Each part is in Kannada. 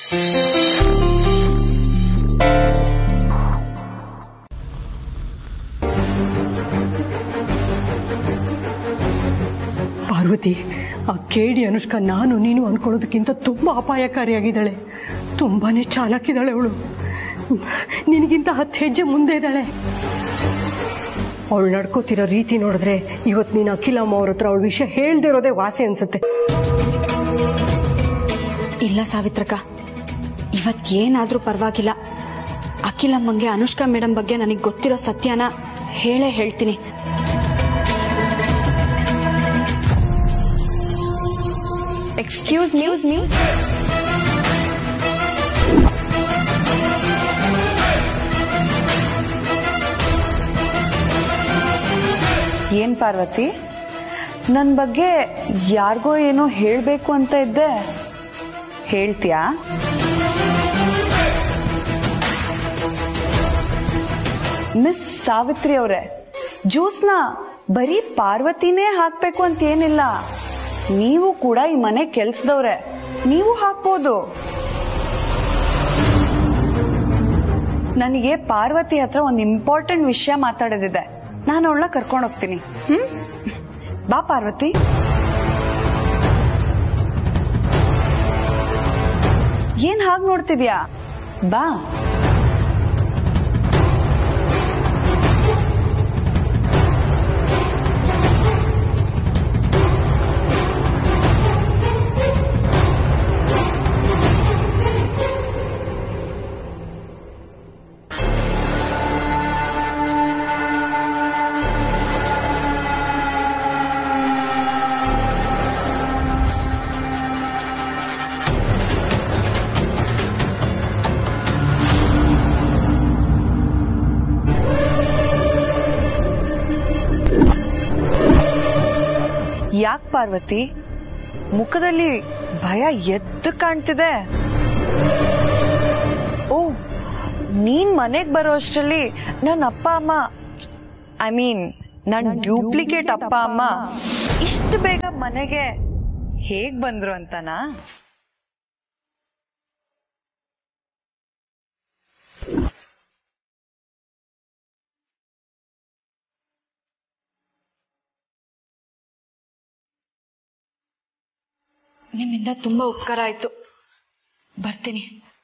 ಪಾರ್ವತಿ, ಆ ಕೇಡಿ ಅನುಷ್ಕಾ ನಾನು ನೀನು ಅನ್ಕೊಳ್ಳೋದಕ್ಕಿಂತ ತುಂಬಾ ಅಪಾಯಕಾರಿಯಾಗಿದ್ದಾಳೆ. ತುಂಬಾನೇ ಚಾಲಾಕಿದ್ದಾಳೆ ಅವಳು. ನಿನಗಿಂತ 10 ಹೆಜ್ಜೆ ಮುಂದೆ ಇದ್ದಾಳೆ. ಅವಳು ನಡ್ಕೋತಿರೋ ರೀತಿ ನೋಡಿದ್ರೆ ಇವತ್ತು ನೀನು ಅಖಿಲಮ್ಮ ಅವ್ರ ಹತ್ರ ಅವಳ ವಿಷಯ ಹೇಳ್ದೇ ಇರೋದೇ ವಾಸಿ ಅನ್ಸುತ್ತೆ. ಇಲ್ಲ ಸಾವಿತ್ರಕ್ಕ, ಇವತ್ತೇನಾದ್ರೂ ಪರವಾಗಿಲ್ಲ. ಅಖಿಲಮ್ಮಂಗೆ ಅನುಷ್ಕಾ ಮೇಡಮ್ ಬಗ್ಗೆ ನನಗೆ ಗೊತ್ತಿರೋ ಸತ್ಯನ ಹೇಳೇ ಹೇಳ್ತೀನಿ. Excuse me. ಏನ್ ಪಾರ್ವತಿ, ನನ್ ಬಗ್ಗೆ ಯಾರಿಗೋ ಏನೋ ಹೇಳ್ಬೇಕು ಅಂತ ಇದ್ದೆ, ಹೇಳ್ತೀಯಾ? ಮಿಸ್ ಸಾವಿತ್ರಿ ಅವರೇ, ಜ್ಯೂಸ್ನ ಬರೀ ಪಾರ್ವತಿನೇ ಹಾಕ್ಬೇಕು ಅಂತ ಏನಿಲ್ಲ. ನೀವು ಕೂಡ ಈ ಮನೆ ಕೆಲ್ಸದವ್ರೆ, ನೀವು ಹಾಕ್ಬೋದು. ನನಗೆ ಪಾರ್ವತಿ ಹತ್ರ ಒಂದು ಇಂಪಾರ್ಟೆಂಟ್ ವಿಷಯ ಮಾತಾಡೋದಿದೆ. ನಾನು ಅವಳನ್ನ ಕರ್ಕೊಂಡು ಹೋಗ್ತೀನಿ. ಬಾ ಪಾರ್ವತಿ. ಏನ್ ಹಾಗೆ ನೋಡ್ತಿದ್ಯಾ? ಬಾ. ಯಾಕೆ ಪಾರ್ವತಿ, ಮುಖದಲ್ಲಿ ಭಯ ಎದ್ದು ಕಾಣ್ತಿದೆ? ಓ, ನೀನ್ ಮನೆಗ್ ಬರೋ ಅಷ್ಟರಲ್ಲಿ ನನ್ನ ಅಪ್ಪ ಅಮ್ಮ, ನನ್ನ ಡ್ಯೂಪ್ಲಿಕೇಟ್ ಅಪ್ಪ ಅಮ್ಮ ಇಷ್ಟು ಬೇಗ ಮನೆಗೆ ಹೇಗ್ ಬಂದ್ರು ಅಂತನಾ? ನಿಮ್ಮಿಂದ ತುಂಬಾ ಉಪಕಾರ ಆಯ್ತು. ಬರ್ತೀನಿ.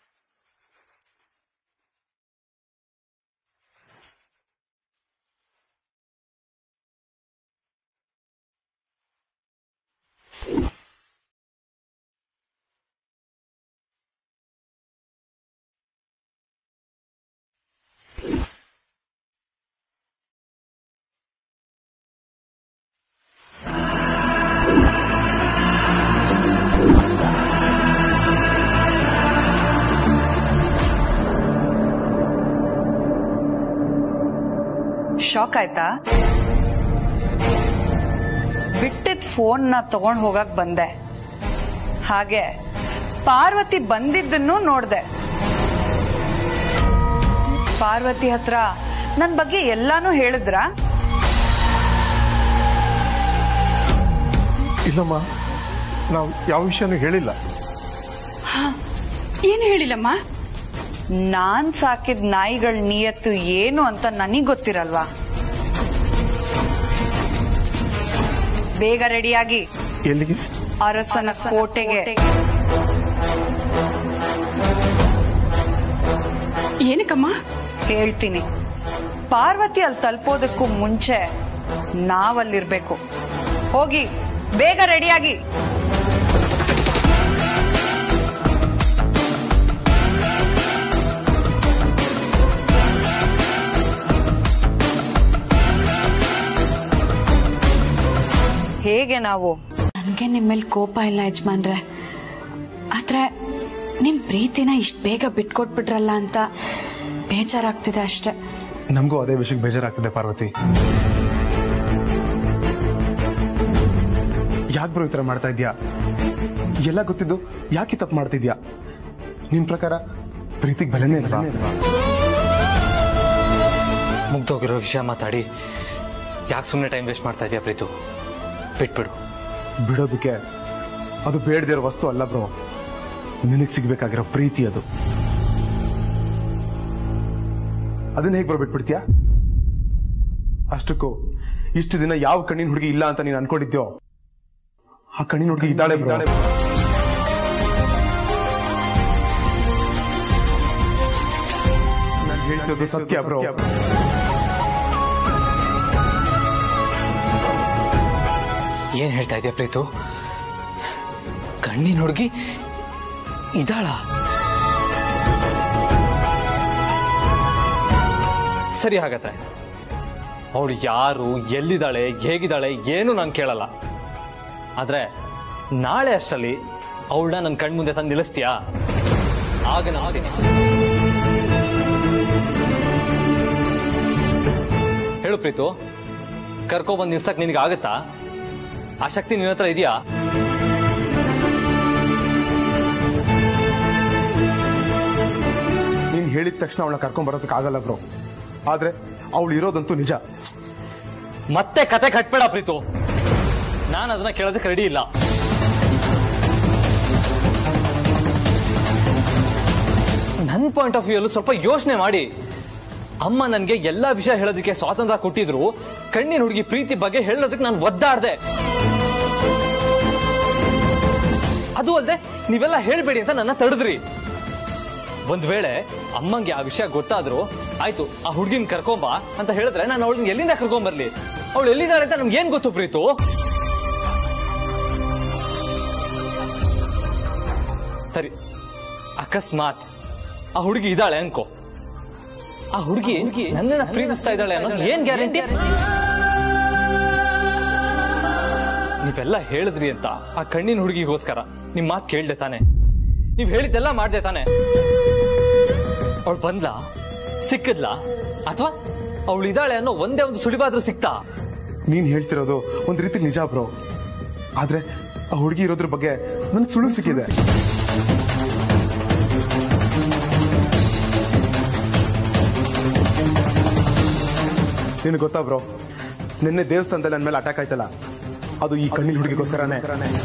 ಶಾಕ್ ಆಯ್ತಾ? ಬಿಟ್ಟಿದ್ ಫೋನ್ ನ ತಗೊಂಡ್ ಹೋಗಕ್ ಬಂದೆ, ಹಾಗೆ ಪಾರ್ವತಿ ಬಂದಿದ್ದನ್ನು ನೋಡ್ದೆ. ಪಾರ್ವತಿ ಹತ್ರ ನನ್ ಬಗ್ಗೆ ಎಲ್ಲಾನು ಹೇಳಿದ್ರ? ಇಲ್ಲಮ್ಮ, ನಾವು ಯಾವ ವಿಷಯನೂ ಹೇಳಿಲ್ಲ. ಏನು ಹೇಳಿಲ್ಲಮ್ಮ? ನಾನ್ ಸಾಕಿದ ನಾಯಿಗಳ ನಿಯತ್ತು ಏನು ಅಂತ ನನಗ್ ಗೊತ್ತಿರಲ್ವಾ? ಬೇಗ ರೆಡಿಯಾಗಿ. ಎಲ್ಲಿಗೆ? ಅರಸನ ಕೋಟೆಗೆ. ಏನಕ್ಕಮ್ಮ? ಹೇಳ್ತೀನಿ. ಪಾರ್ವತಿ ಅಲ್ಲಿ ತಲುಪೋದಕ್ಕೂ ಮುಂಚೆ ನಾವಲ್ಲಿರ್ಬೇಕು. ಹೋಗಿ ಬೇಗ ರೆಡಿಯಾಗಿ. ಹೇಗೆ ನಾವು? ನನ್ಗೆ ನಿಮ್ಮೇಲೆ ಕೋಪ ಇಲ್ಲ ಯಜಮಾನ್ರೆ, ಆದ್ರೆ ನಿಮ್ ಪ್ರೀತಿನ ಇಷ್ಟ ಬೇಗ ಬಿಟ್ಕೊಟ್ಬಿಟ್ರಲ್ಲ ಅಂತ ಬೇಜಾರಾಗ್ತಿದೆ ಅಷ್ಟೇ. ನಮಗೂ ಅದೇ ವಿಷಯಕ್ಕೆ ಬೇಜಾರಾಗ್ತಿದೆ ಪಾರ್ವತಿ. ಯಾಕೆ ಬ್ರೋ ಈ ತರ ಮಾಡ್ತಾ ಇದ್ಯಾ? ಎಲ್ಲ ಗೊತ್ತಿದ್ದು ಯಾಕೆ ತಪ್ಪು ಮಾಡ್ತಿದ್ಯಾ? ನಿನ್ ಪ್ರಕಾರ ಪ್ರೀತಿಗೆ ಬೆಲೆನೇ ಇಲ್ವಾ? ಮುಗ್ದೋಗಿರೋ ವಿಷಯ ಮಾತಾಡಿ ಯಾಕೆ ಸುಮ್ಮನೆ ಟೈಮ್ ವೇಸ್ಟ್ ಮಾಡ್ತಾ ಇದೆಯಾ ಪ್ರೀತು? ಬಿಟ್ಬಿಡು. ಬಿಡೋದಕ್ಕೆ ಅದು ಬೇಡದಿರೋ ವಸ್ತು ಅಲ್ಲ ಬ್ರೋ. ನಿನಗೆ ಸಿಗ್ಬೇಕಾಗಿರೋ ಪ್ರೀತಿ ಅದು. ಅದನ್ನ ಹೇಗೆ ಬರ್ಬಿಟ್ಬಿಡ್ತೀಯ? ಅಷ್ಟಕ್ಕೂ ಇಷ್ಟು ದಿನ ಯಾವ ಕಣ್ಣಿನ ಹುಡುಗಿ ಇಲ್ಲ ಅಂತ ನೀನು ಅನ್ಕೊಂಡಿದ್ಯೋ ಆ ಕಣ್ಣಿನ ಹುಡುಗಿ ಇದ್ದಾಳೆ. ನಾನು ಹೇಳ್ತಿರೋದು ಸತ್ಯ ಬ್ರೋ. ಏನ್ ಹೇಳ್ತಾ ಇದೆಯಾ ಪ್ರೀತು? ಕಣ್ಣಿನ ಹುಡುಗಿ ಇದ್ದಾಳ? ಸರಿ, ಹಾಗತ್ತೆ ಅವಳು ಯಾರು, ಎಲ್ಲಿದ್ದಾಳೆ, ಹೇಗಿದ್ದಾಳೆ ಏನು ನಾನು ಕೇಳಲ್ಲ. ಆದ್ರೆ ನಾಳೆ ಅಷ್ಟರಲ್ಲಿ ಅವಳನ್ನ ನನ್ನ ಕಣ್ಮುಂದೆ ತಂದು ನಿಲ್ಲಿಸ್ತೀಯಾ? ಆಗ ನಾನು ಹೇಳು ಪ್ರೀತು, ಕರ್ಕೊಬಂದು ನಿಲ್ಸಕ್ ನಿನಗೆ ಆಗತ್ತಾ? ಆ ಶಕ್ತಿ ನಿನ್ನ ಹತ್ರ ಇದೆಯಾ? ನೀನ್ ಹೇಳಿದ ತಕ್ಷಣ ಅವಳನ್ನ ಕರ್ಕೊಂಡ್ ಬರೋದಕ್ಕೆ ಆಗಲ್ಲ ಬ್ರೋ. ಆದ್ರೆ ಅವಳು ಇರೋದಂತೂ ನಿಜ. ಮತ್ತೆ ಕತೆ ಕಟ್ಬೇಡ ಪ್ರೀತು, ನಾನು ಅದನ್ನ ಕೇಳೋದಕ್ಕೆ ರೆಡಿ ಇಲ್ಲ. ನನ್ನ ಪಾಯಿಂಟ್ ಆಫ್ ವ್ಯೂ ಅಲ್ಲೂ ಸ್ವಲ್ಪ ಯೋಚನೆ ಮಾಡಿ. ಅಮ್ಮ ನನಗೆ ಎಲ್ಲಾ ವಿಷಯ ಹೇಳೋದಕ್ಕೆ ಸ್ವಾತಂತ್ರ್ಯ ಕೊಟ್ಟಿದ್ರು, ಕಣ್ಣಿನ ಹುಡುಗಿ ಪ್ರೀತಿ ಬಗ್ಗೆ ಹೇಳೋದಕ್ಕೆ ನಾನು ಒದ್ದಾಡ್ದೆ. ಅದು ಅಲ್ಲದೆ ನೀವೆಲ್ಲ ಹೇಳ್ಬೇಡಿ ಅಂತ ನನ್ನ ತಡೆದ್ರಿ. ಒಂದ್ ವೇಳೆ ಅಮ್ಮಂಗೆ ಆ ವಿಷಯ ಗೊತ್ತಾದ್ರು ಆಯ್ತು, ಆ ಹುಡುಗಿನ ಕರ್ಕೊಂಬ ಅಂತ ಹೇಳಿದ್ರೆ ನಾನು ಅವಳಿಗೆ ಎಲ್ಲಿಂದ ಕರ್ಕೊಂಬರ್ಲಿ? ಅವಳು ಎಲ್ಲಿದ್ದಾಳೆ ಅಂತ ನಮ್ಗೆ ಏನ್ ಗೊತ್ತು ಪ್ರೀತು? ಸರಿ, ಅಕಸ್ಮಾತ್ ಆ ಹುಡುಗಿ ಇದ್ದಾಳೆ ಅನ್ಕೋ, ಆ ಹುಡುಗಿ ನನ್ನನ್ನ ಪ್ರೀತಿಸ್ತಾ ಇದ್ದಾಳೆ ಅನ್ನೋದು ಏನ್ ಗ್ಯಾರಂಟಿ? ನೀವೆಲ್ಲ ಹೇಳಿದ್ರಿ ಅಂತ ಆ ಕಣ್ಣಿನ ಹುಡುಗಿಗೋಸ್ಕರ ನಿಮ್ ಮಾತು ಕೇಳ್ದೆ ತಾನೆ? ನೀವ್ ಹೇಳಿದ್ದೆಲ್ಲ ಮಾಡ್ದೆ ತಾನೆ? ಅವಳು ಬಂದ್ಲಾ, ಸಿಕ್ಕದ್ಲಾ, ಅಥವಾ ಅವಳು ಇದ್ದಾಳೆ ಅನ್ನೋ ಒಂದೇ ಒಂದು ಸುಳಿವಾದ್ರೂ ಸಿಕ್ತಾ? ನೀನ್ ಹೇಳ್ತಿರೋದು ಒಂದ್ ರೀತಿ ನಿಜ ಬ್ರೋ. ಆದ್ರೆ ಆ ಹುಡುಗಿ ಇರೋದ್ರ ಬಗ್ಗೆ ನನ್ಗೆ ಸುಳ್ಳು ಸಿಕ್ಕಿದೆ. ನಿನಗೆ ಗೊತ್ತಾ ಬ್ರೋ, ನಿನ್ನೆ ದೇವಸ್ಥಾನದಲ್ಲಿ ನನ್ನ ಮೇಲೆ ಅಟ್ಯಾಕ್ ಆಯ್ತಲ್ಲ, ಅದು ಈ ಕಣ್ಣಿನ ಹುಡುಗಿಗೋಸ್ಕರನೇ.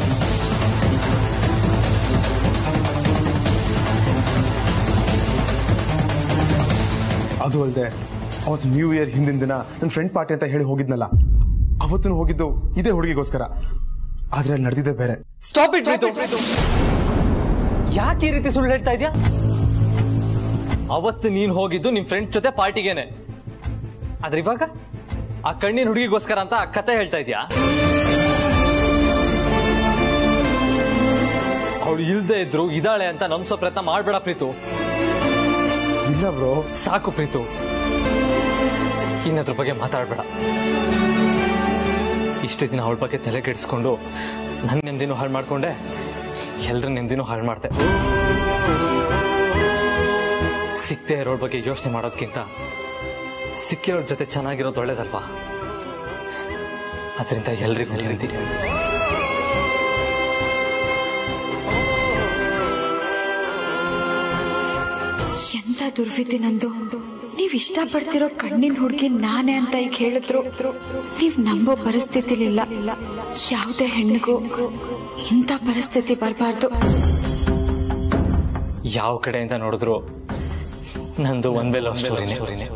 ಅದು ಅಲ್ಲದೆ ಅವತ್ತು ನ್ಯೂ ಇಯರ್ ಹಿಂದಿನ ದಿನ ನನ್ನ ಫ್ರೆಂಡ್ ಪಾರ್ಟಿ ಅಂತ ಹೇಳಿ ಹೋಗಿದ್ನಲ್ಲ, ಅವತ್ತು ಹೋಗಿದ್ದು ಇದೇ ಹುಡುಗಿಗೋಸ್ಕರ. ಆದ್ರೆ ಅಲ್ಲಿ ನಡೆದಿದೆ ಬೇರೆ. ಸ್ಟಾಪ್ ಇಟ್ ಪ್ರೀತು, ಯಾಕೆ ಈ ರೀತಿ ಸುಳ್ಳು ಹೇಳ್ತಾ ಇದ್ಯಾ? ಅವತ್ತು ನೀನ್ ಹೋಗಿದ್ದು ನಿಮ್ ಫ್ರೆಂಡ್ಸ್ ಜೊತೆ ಪಾರ್ಟಿಗೇನೆ, ಆದ್ರೆ ಇವಾಗ ಆ ಕಣ್ಣಿನ ಹುಡುಗಿಗೋಸ್ಕರ ಅಂತ ಕತೆ ಹೇಳ್ತಾ ಇದ್ಯಾ? ಅವಳು ಇಲ್ದೇ ಇದ್ರು ಇದ್ದಾಳೆ ಅಂತ ನಂಬಿಸೋ ಪ್ರಯತ್ನ ಮಾಡ್ಬೇಡ ಪ್ರೀತು. ಇಲ್ಲ ಬ್ರೋ, ಸಾಕು ಪ್ರೀತು, ಇನ್ನದ್ರ ಬಗ್ಗೆ ಮಾತಾಡ್ಬೇಡ. ಇಷ್ಟು ದಿನ ಅವಳ ಬಗ್ಗೆ ತಲೆ ಕೆಡಿಸ್ಕೊಂಡು ನನ್ನ ನೆಮ್ಮದಿನೂ ಹಾಳು ಮಾಡ್ಕೊಂಡೆ, ಎಲ್ರ ನೆಮ್ಮದಿನೂ ಹಾಳು ಮಾಡ್ದೆ. ಸಿಕ್ಕದೆ ಇರೋಳ ಬಗ್ಗೆ ಯೋಚನೆ ಮಾಡೋದಕ್ಕಿಂತ ಸಿಕ್ಕಿರೋಳ ಜೊತೆ ಚೆನ್ನಾಗಿರೋದು ಒಳ್ಳೇದಲ್ವಾ? ಅದರಿಂದ ಎಲ್ರಿಗೂ ನೆಮ್ಮದಿ. ಎಂತ ದುರ್ವಿಧಿ ನಂದು. ನೀವ್ ಇಷ್ಟಪಡ್ತಿರೋ ಕಣ್ಣಿನ ಹುಡುಗಿ ನಾನೇ ಅಂತ ಈಗ ಹೇಳಿದ್ರು ನೀವ್ ನಂಬೋ ಪರಿಸ್ಥಿತಿಲಿಲ್ಲ. ಯಾವುದೇ ಹೆಣ್ಣಿಗೂ ಇಂಥ ಪರಿಸ್ಥಿತಿ ಬರಬಾರ್ದು. ಯಾವ ಕಡೆಯಿಂದ ನೋಡಿದ್ರು ನಂದು ಒಂದೇ ಲವ್ ಸ್ಟೋರಿನೇ.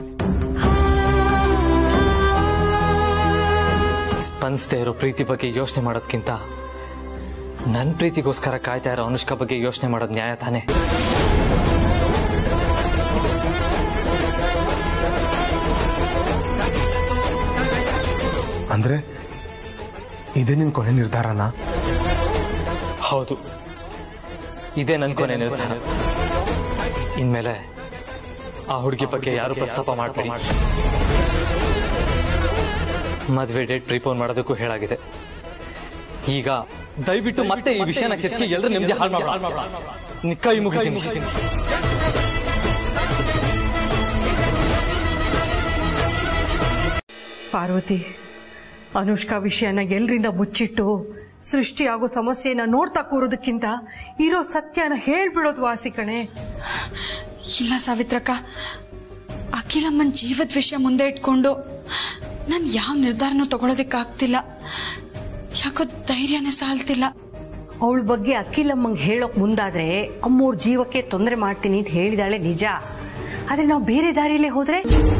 ಸ್ಪಂದಿಸದೇ ಇರೋ ಪ್ರೀತಿ ಬಗ್ಗೆ ಯೋಚನೆ ಮಾಡೋದ್ಕಿಂತ ನನ್ನ ಪ್ರೀತಿಗೋಸ್ಕರ ಕಾಯ್ತಾ ಇರೋ ಅನುಷ್ಕಾ ಬಗ್ಗೆ ಯೋಚನೆ ಮಾಡೋದು ನ್ಯಾಯ ತಾನೆ? ಅಂದ್ರೆ ಇದೇ ನಿನ್ ಕೊನೆ ನಿರ್ಧಾರನಾ? ಹೌದು, ಇದೇ ನನ್ ಕೊನೆ ನಿರ್ಧಾರ. ಇನ್ಮೇಲೆ ಆ ಹುಡುಗಿ ಬಗ್ಗೆ ಯಾರು ಪ್ರಸ್ತಾಪ ಮಾಡಬೇಡಿ. ಮದುವೆ ಡೇಟ್ ಪ್ರಿಪೋನ್ ಮಾಡೋದಕ್ಕೂ ಹೇಳಾಗಿದೆ. ಈಗ ದಯವಿಟ್ಟು ಮತ್ತೆ ಈ ವಿಷಯನ ಕೆತ್ತಿ ಎಲ್ಲರೂ ನೆಮ್ಮದಿ ಹಾಳು ಮಾಡಬೇಡ. ಕೈ ಮುಗಿತೀನಿ. ಪಾರ್ವತಿ, ಅನುಷ್ಕಾ ವಿಷಯನ ಎಲ್ರಿಂದ ಮುಚ್ಚಿಟ್ಟು ಸೃಷ್ಟಿಯಾಗೋ ಸಮಸ್ಯೆನ ನೋಡ್ತಾ ಕೂರೋದಕ್ಕಿಂತ ಇರೋ ಸತ್ಯನ ಹೇಳ್ಬಿಡೋದು ವಾಸಿ ಕಣೆ. ಇಲ್ಲ ಸಾವಿತ್ರಕ್ಕ, ಅಖಿಲಮ್ಮನ್ ಜೀವದ ವಿಷಯ ಮುಂದೆ ಇಟ್ಕೊಂಡು ನಾನು ಯಾವ ನಿರ್ಧಾರನೂ ತಗೊಳೋದಕ್ಕಾಗ್ತಿಲ್ಲ. ಯಾಕೋ ಧೈರ್ಯನೇ ಸಾಲ್ತಿಲ್ಲ. ಅವಳ ಬಗ್ಗೆ ಅಖಿಲಮ್ಮಂಗೆ ಹೇಳೋಕ್ ಮುಂದಾದ್ರೆ ಅಮ್ಮೋರ್ ಜೀವಕ್ಕೆ ತೊಂದರೆ ಮಾಡ್ತೀನಿ ಅಂತ ಹೇಳಿದಾಳೆ ನಿಜ. ಆದ್ರೆ ನಾವು ಬೇರೆ ದಾರಿಯಲ್ಲೇ ಹೋದ್ರೆ?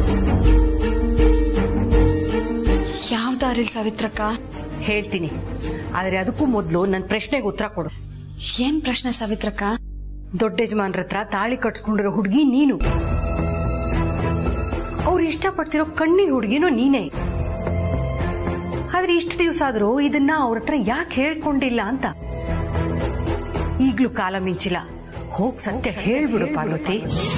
ಯಾವ ದಾರಿಲ್ ಸಾವಿತ್ರಕ್ಕ? ಹೇಳ್ತೀನಿ, ಆದ್ರೆ ಅದಕ್ಕೂ ಮೊದಲು ನನ್ನ ಪ್ರಶ್ನೆಗೆ ಉತ್ತರ ಕೊಡು. ಏನ್ ಪ್ರಶ್ನೆ ಸಾವಿತ್ರಕ್ಕ? ದೊಡ್ಡ ಯಜಮಾನ್ರ ಹತ್ರ ತಾಳಿ ಕಟ್ಸ್ಕೊಂಡಿರೋ ಹುಡುಗಿ ನೀನು, ಅವ್ರು ಇಷ್ಟಪಡ್ತಿರೋ ಕಣ್ಣಿನ ಹುಡುಗಿನೂ ನೀನೇ. ಆದ್ರೆ ಇಷ್ಟು ದಿವಸ ಆದ್ರೂ ಇದನ್ನ ಅವ್ರ ಹತ್ರ ಯಾಕೆ ಹೇಳ್ಕೊಂಡಿಲ್ಲ ಅಂತ. ಈಗ್ಲೂ ಕಾಲ ಮಿಂಚಿಲ್ಲ, ಹೋಗ್ ಸತ್ಯ ಹೇಳ್ಬಿಡು ಪಾರ್ವತಿ.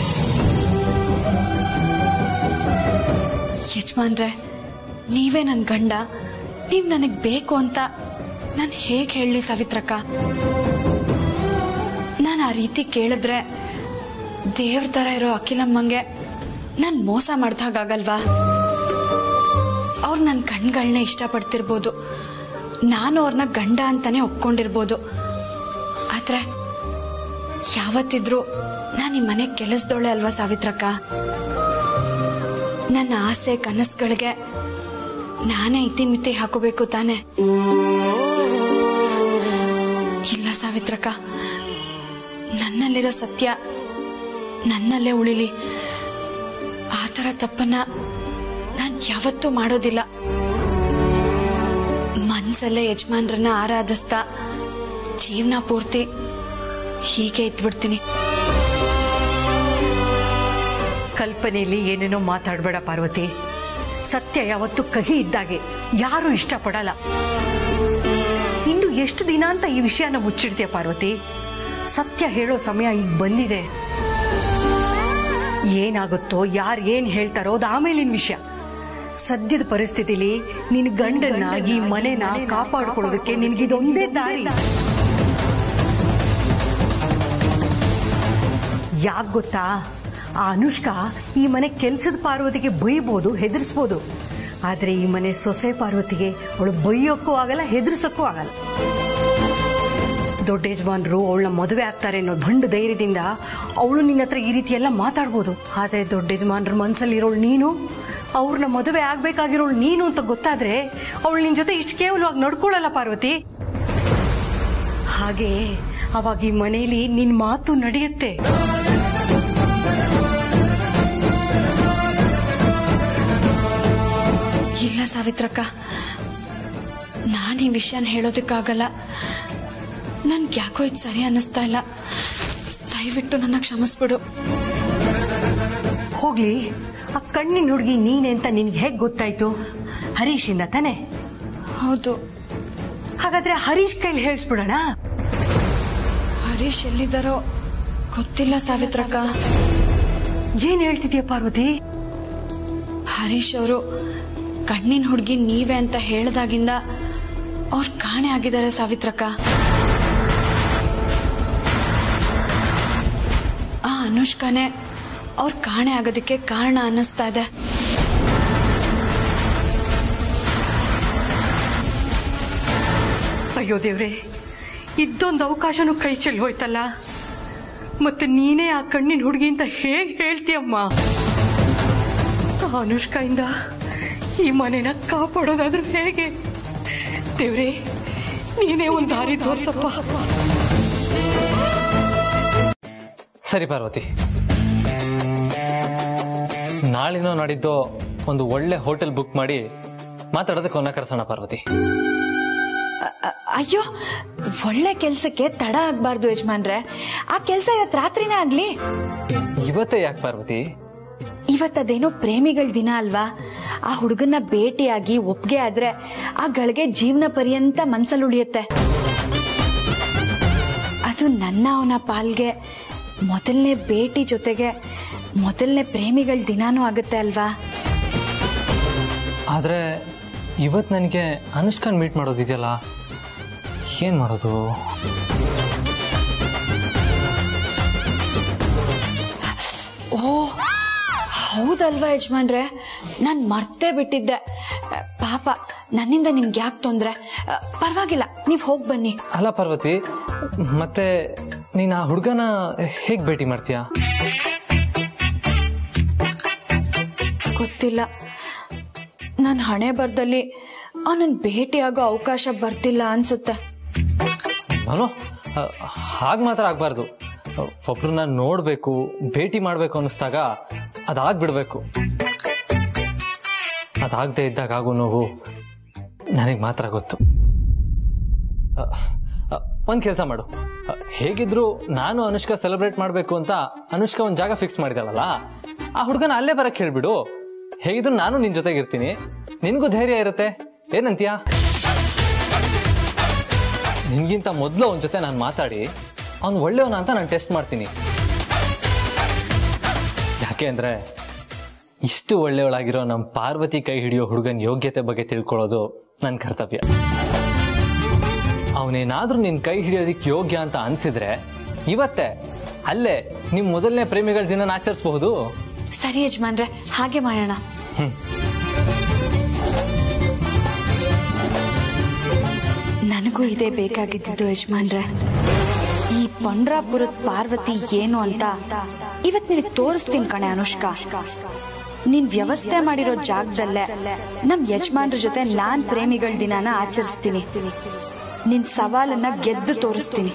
ಯಜಮಾನ್ರೆ, ನೀವೇ ನನ್ ಗಂಡ, ನೀವ್ ನನಗ್ ಬೇಕು ಅಂತ ನಾನ್ ಹೇಗ್ ಹೇಳಿ ಸಾವಿತ್ರಕ್ಕ? ನಾನು ಆ ರೀತಿ ಕೇಳಿದ್ರೆ ದೇವ್ರ ತರ ಇರೋ ಅಖಿಲಮ್ಮಂಗೆ ನಾನ್ ಮೋಸ ಮಾಡ್ದಾಗಲ್ವಾ? ಅವ್ರು ನನ್ನ ಕಣ್ಗಳನ್ನೇ ಇಷ್ಟಪಡ್ತಿರ್ಬೋದು, ನಾನು ಅವ್ರನ್ನ ಗಂಡ ಅಂತಾನೆ ಒಪ್ಕೊಂಡಿರ್ಬೋದು. ಆದ್ರೆ ಯಾವತ್ತಿದ್ರು ನಾನು ಈ ಮನೆ ಕೆಲಸದೋಳೆ ಅಲ್ವಾ ಸಾವಿತ್ರಕ್ಕ? ನನ್ನ ಆಸೆ ಕನಸುಗಳಿಗೆ ನಾನೇ ಇತಿಮಿತಿ ಹಾಕೋಬೇಕು ತಾನೆ? ಇಲ್ಲ ಸಾವಿತ್ರಕ್ಕ, ನನ್ನಲ್ಲಿರೋ ಸತ್ಯ ನನ್ನಲ್ಲೇ ಉಳಿಲಿ. ಆ ಥರ ತಪ್ಪನ್ನ ನಾನ್ ಯಾವತ್ತೂ ಮಾಡೋದಿಲ್ಲ. ಮನ್ಸಲ್ಲೇ ಯಜಮಾನ್ರನ್ನ ಆರಾಧಿಸ್ತಾ ಜೀವನ ಪೂರ್ತಿ ಹೀಗೆ ಇದ್ಬಿಡ್ತೀನಿ. ಕಲ್ಪನೆಯಲ್ಲಿ ಏನೇನೋ ಮಾತಾಡ್ಬೇಡ ಪಾರ್ವತಿ. ಸತ್ಯ ಯಾವತ್ತು ಕಹಿ ಇದ್ದಾಗೆ, ಯಾರು ಇಷ್ಟಪಡಲ್ಲ. ಇನ್ನು ಎಷ್ಟು ದಿನ ಅಂತ ಈ ವಿಷಯನ ಮುಚ್ಚಿಡ್ತೀಯ ಪಾರ್ವತಿ? ಸತ್ಯ ಹೇಳೋ ಸಮಯ ಈಗ ಬಂದಿದೆ. ಏನಾಗುತ್ತೋ, ಯಾರು ಏನ್ ಹೇಳ್ತಾರೋ ಅದು ಆಮೇಲಿನ ವಿಷಯ. ಸದ್ಯದ ಪರಿಸ್ಥಿತಿಲಿ ನಿನ್ ಗಂಡನ್ನ ಈ ಮನೆನ ಕಾಪಾಡ್ಕೊಳ್ಳೋದಕ್ಕೆ ನಿನ್ಗಿದೊಂದೇ ದಾರಿ. ಯಾಕೆ ಗೊತ್ತಾ? ಆ ಅನುಷ್ಕಾ ಈ ಮನೆ ಕೆಲ್ಸದ ಪಾರ್ವತಿಗೆ ಬೈಬೋದು, ಹೆದರ್ಸ್ಬೋದು. ಆದ್ರೆ ಈ ಮನೆ ಸೊಸೆ ಪಾರ್ವತಿಗೆ ಅವಳು ಬೈಯೋಕ್ಕೂ ಆಗಲ್ಲ, ಹೆದರ್ಸಕ್ಕೂ ಆಗಲ್ಲ. ದೊಡ್ಡ ಯಜಮಾನ್ರು ಅವಳನ್ನ ಮದುವೆ ಆಗ್ತಾರೆ ಅನ್ನೋ ಭಂಡು ಧೈರ್ಯದಿಂದ ಅವಳು ನಿನ್ನ ಹತ್ರ ಈ ರೀತಿ ಎಲ್ಲ ಮಾತಾಡ್ಬೋದು. ಆದ್ರೆ ದೊಡ್ಡ ಯಜಮಾನ್ರ ಮನ್ಸಲ್ಲಿರೋಳು ನೀನು, ಅವ್ರನ್ನ ಮದುವೆ ಆಗ್ಬೇಕಾಗಿರೋಳು ನೀನು ಅಂತ ಗೊತ್ತಾದ್ರೆ ಅವಳು ನಿನ್ ಜೊತೆ ಇಷ್ಟು ಕೇವಲವಾಗಿ ನಡ್ಕೊಳ್ಳಲ್ಲ ಪಾರ್ವತಿ. ಹಾಗೆ ಅವಾಗ ಈ ಮನೆಯಲ್ಲಿ ನಿನ್ ಮಾತು ನಡೆಯುತ್ತೆ. ಇಲ್ಲ ಸಾವಿತ್ರಕ್ಕ, ನಾನು ಈ ವಿಷಯನ ಹೇಳೋದಕ್ಕಾಗಲ್ಲ. ನನ್ಗೆ ಯಾಕೋ ಇದು ಸರಿ ಅನ್ನಿಸ್ತಾ ಇಲ್ಲ. ದಯವಿಟ್ಟು ನನ್ನ ಕ್ಷಮಿಸ್ಬಿಡು. ಹೋಗ್ಲಿ, ಆ ಕಣ್ಣಿನ ಹುಡುಗಿ ನೀನೆ ಅಂತ ನಿನ್ಗೆ ಹೇಗ್ ಗೊತ್ತಾಯ್ತು? ಹರೀಶ್ ಇಂದ ತಾನೆ? ಹೌದು. ಹಾಗಾದ್ರೆ ಹರೀಶ್ ಕೈಲಿ ಹೇಳಿಸ್ಬಿಡೋಣ. ಹರೀಶ್ ಎಲ್ಲಿದ್ದಾರೋ ಗೊತ್ತಿಲ್ಲ ಸಾವಿತ್ರಕ್ಕ. ಏನ್ ಹೇಳ್ತಿದ್ಯಾ ಪಾರ್ವತಿ? ಹರೀಶ್ ಅವರು ಕಣ್ಣಿನ ಹುಡುಗಿ ನೀವೇ ಅಂತ ಹೇಳ್ದಾಗಿಂದ ಅವ್ರು ಕಾಣೆ ಆಗಿದ್ದಾರೆ ಸಾವಿತ್ರಕ್ಕ. ಆ ಅನುಷ್ಕಾನೇ ಅವ್ರ ಕಾಣೆ ಆಗೋದಕ್ಕೆ ಕಾರಣ ಅನ್ನಿಸ್ತಾ ಇದೆ. ಅಯ್ಯೋ ದೇವ್ರೆ, ಇದ್ದೊಂದು ಅವಕಾಶನೂ ಕೈ ಚೆಲ್ಲಿ ಹೋಯ್ತಲ್ಲ. ಮತ್ತೆ ನೀನೇ ಆ ಕಣ್ಣಿನ ಹುಡುಗಿ ಅಂತ ಹೇಗ್ ಹೇಳ್ತೀಯಮ್ಮ? ಅನುಷ್ಕಾಯಿಂದ ಈ ಮನೆನ ಕಾಪಾಡೋದಾದ್ರೂ ಹೇಗೆ? ದೇವ್ರೆ, ನೀನೇ ಒಂದು ದಾರಿ ತೋರ್ಸಪ್ಪ. ಸರಿ ಪಾರ್ವತಿ, ನಾಳಿನೋ ನಾಡಿದ್ದೋ ಒಂದು ಒಳ್ಳೆ ಹೋಟೆಲ್ ಬುಕ್ ಮಾಡಿ ಮಾತಾಡೋದಕ್ಕೆ ಅವನ್ನ ಕರೆಸೋಣ ಪಾರ್ವತಿ. ಅಯ್ಯೋ, ಒಳ್ಳೆ ಕೆಲ್ಸಕ್ಕೆ ತಡ ಆಗ್ಬಾರ್ದು ಯಜಮಾನ್ರೆ. ಆ ಕೆಲ್ಸ ಇವತ್ ರಾತ್ರಿನೇ ಆಗ್ಲಿ. ಇವತ್ತೇ ಯಾಕೆ ಪಾರ್ವತಿ? ಇವತ್ತದೇನೋ ಪ್ರೇಮಿಗಳ ದಿನ ಅಲ್ವಾ? ಆ ಹುಡುಗನ್ನ ಭೇಟಿಯಾಗಿ ಒಪ್ಗೆ ಆದ್ರೆ ಆ ಗಳಿಗೆ ಜೀವನ ಪರ್ಯಂತ ಮನ್ಸಲ್ಲಿ ಉಳಿಯುತ್ತೆ. ಅದು ನನ್ನ ಅವನ ಪಾಲ್ಗೆ ಮೊದಲನೇ ಭೇಟಿ ಜೊತೆಗೆ ಮೊದಲನೇ ಪ್ರೇಮಿಗಳ ದಿನಾನೂ ಆಗುತ್ತೆ ಅಲ್ವಾ? ಆದ್ರೆ ಇವತ್ ನನಗೆ ಅನುಷ್ಕಾನ್ ಮೀಟ್ ಮಾಡೋದಿದೆಯಲ್ಲ, ಏನ್ ಮಾಡೋದು? ಓ ಹೌದಲ್ವಾ ಯಜಮಾನ್ರೆ, ನಾನ್ ಮರ್ತೇ ಬಿಟ್ಟಿದ್ದೆ. ಪಾಪ, ನನ್ನಿಂದ ನಿಮ್ಗೆ ಯಾಕೆ ತೊಂದ್ರೆ? ಪರವಾಗಿಲ್ಲ, ನೀವ್ ಹೋಗ್ ಬನ್ನಿ. ಅಲ್ಲ ಪಾರ್ವತಿ, ಮತ್ತೆ ನೀನ್ ಆ ಹುಡುಗನ ಹೇಗ್ ಭೇಟಿ ಮಾಡ್ತೀಯಾ? ಗೊತ್ತಿಲ್ಲ. ನನ್ನ ಹಣೆ ಬರ್ದಲ್ಲಿ ಅವನನ್ನ ಭೇಟಿಯಾಗೋ ಅವಕಾಶ ಬರ್ತಿಲ್ಲ ಅನ್ಸುತ್ತೆ. ಭಾನು ಹಾಗೆ ಮಾತ್ರ ಆಗ್ಬಾರ್ದು. ಒಬ್ರನ್ನ ನೋಡ್ಬೇಕು, ಭೇಟಿ ಮಾಡ್ಬೇಕು ಅನ್ನಿಸ್ದಾಗ ಅದಾಗ್ಬಿಡ್ಬೇಕು. ಅದಾಗದೆ ಇದ್ದಾಗ ಆಗೋ ನೋವು ನನಗೆ ಮಾತ್ರ ಗೊತ್ತು. ಒಂದ್ ಕೆಲಸ ಮಾಡು, ಹೇಗಿದ್ರು ನಾನು ಅನುಷ್ಕಾ ಸೆಲೆಬ್ರೇಟ್ ಮಾಡ್ಬೇಕು ಅಂತ ಅನುಷ್ಕಾ ಒಂದ್ ಜಾಗ ಫಿಕ್ಸ್ ಮಾಡಿದಾಳಲ್ಲ, ಆ ಹುಡುಗನ ಅಲ್ಲೇ ಬರಕ್ ಹೇಳ್ಬಿಡು. ಹೇಗಿದ್ರು ನಾನು ನಿನ್ ಜೊತೆಗಿರ್ತೀನಿ, ನಿನ್ಗೂ ಧೈರ್ಯ ಇರುತ್ತೆ. ಏನಂತೀಯ? ನಿನ್ಗಿಂತ ಮೊದಲು ಅವನ ಜೊತೆ ನಾನು ಮಾತಾಡಿ ಅವ್ನು ಒಳ್ಳೆಯವನ ಅಂತ ನಾನು ಟೆಸ್ಟ್ ಮಾಡ್ತೀನಿ. ಯಾಕೆ ಅಂದ್ರೆ ಇಷ್ಟು ಒಳ್ಳೆಯವಳಾಗಿರೋ ನಮ್ಮ ಪಾರ್ವತಿ ಕೈ ಹಿಡಿಯೋ ಹುಡುಗನ ಯೋಗ್ಯತೆ ಬಗ್ಗೆ ತಿಳ್ಕೊಳ್ಳೋದು ನನ್ನ ಕರ್ತವ್ಯ. ಅವನೇನಾದ್ರೂ ನಿನ್ ಕೈ ಹಿಡಿಯೋದಿಕ್ ಯೋಗ್ಯ ಅಂತ ಅನ್ಸಿದ್ರೆ ಇವತ್ತೇ ಅಲ್ಲೇ ನಿಮ್ ಮೊದಲನೇ ಪ್ರೇಮಿಗಳ ದಿನ ಆಚರಿಸಬಹುದು. ಸರಿ ಯಜಮಾನ್ರೆ, ಹಾಗೆ ಮಾಡೋಣ. ನನಗೂ ಇದೇ ಬೇಕಾಗಿದ್ದು ಯಜಮಾನ್ರೆ. ಈ ಪಂಡ್ರಾಪುರದ ಪಾರ್ವತಿ ಏನು ಅಂತ ಇವತ್ ನಿನಗೆ ತೋರಿಸ್ತೀನಿ ಕಣೆ ಅನುಷ್ಕಾ. ನೀನ್ ವ್ಯವಸ್ಥೆ ಮಾಡಿರೋ ಜಾಗದಲ್ಲೇ ನಮ್ ಯಜಮಾನ್ರ ಜೊತೆ ನಾನ್ ಪ್ರೇಮಿಗಳ ದಿನಾನ ಆಚರಿಸ್ತೀನಿ. ನಿನ್ ಸವಾಲನ್ನ ಗೆದ್ದು ತೋರಿಸ್ತೀನಿ.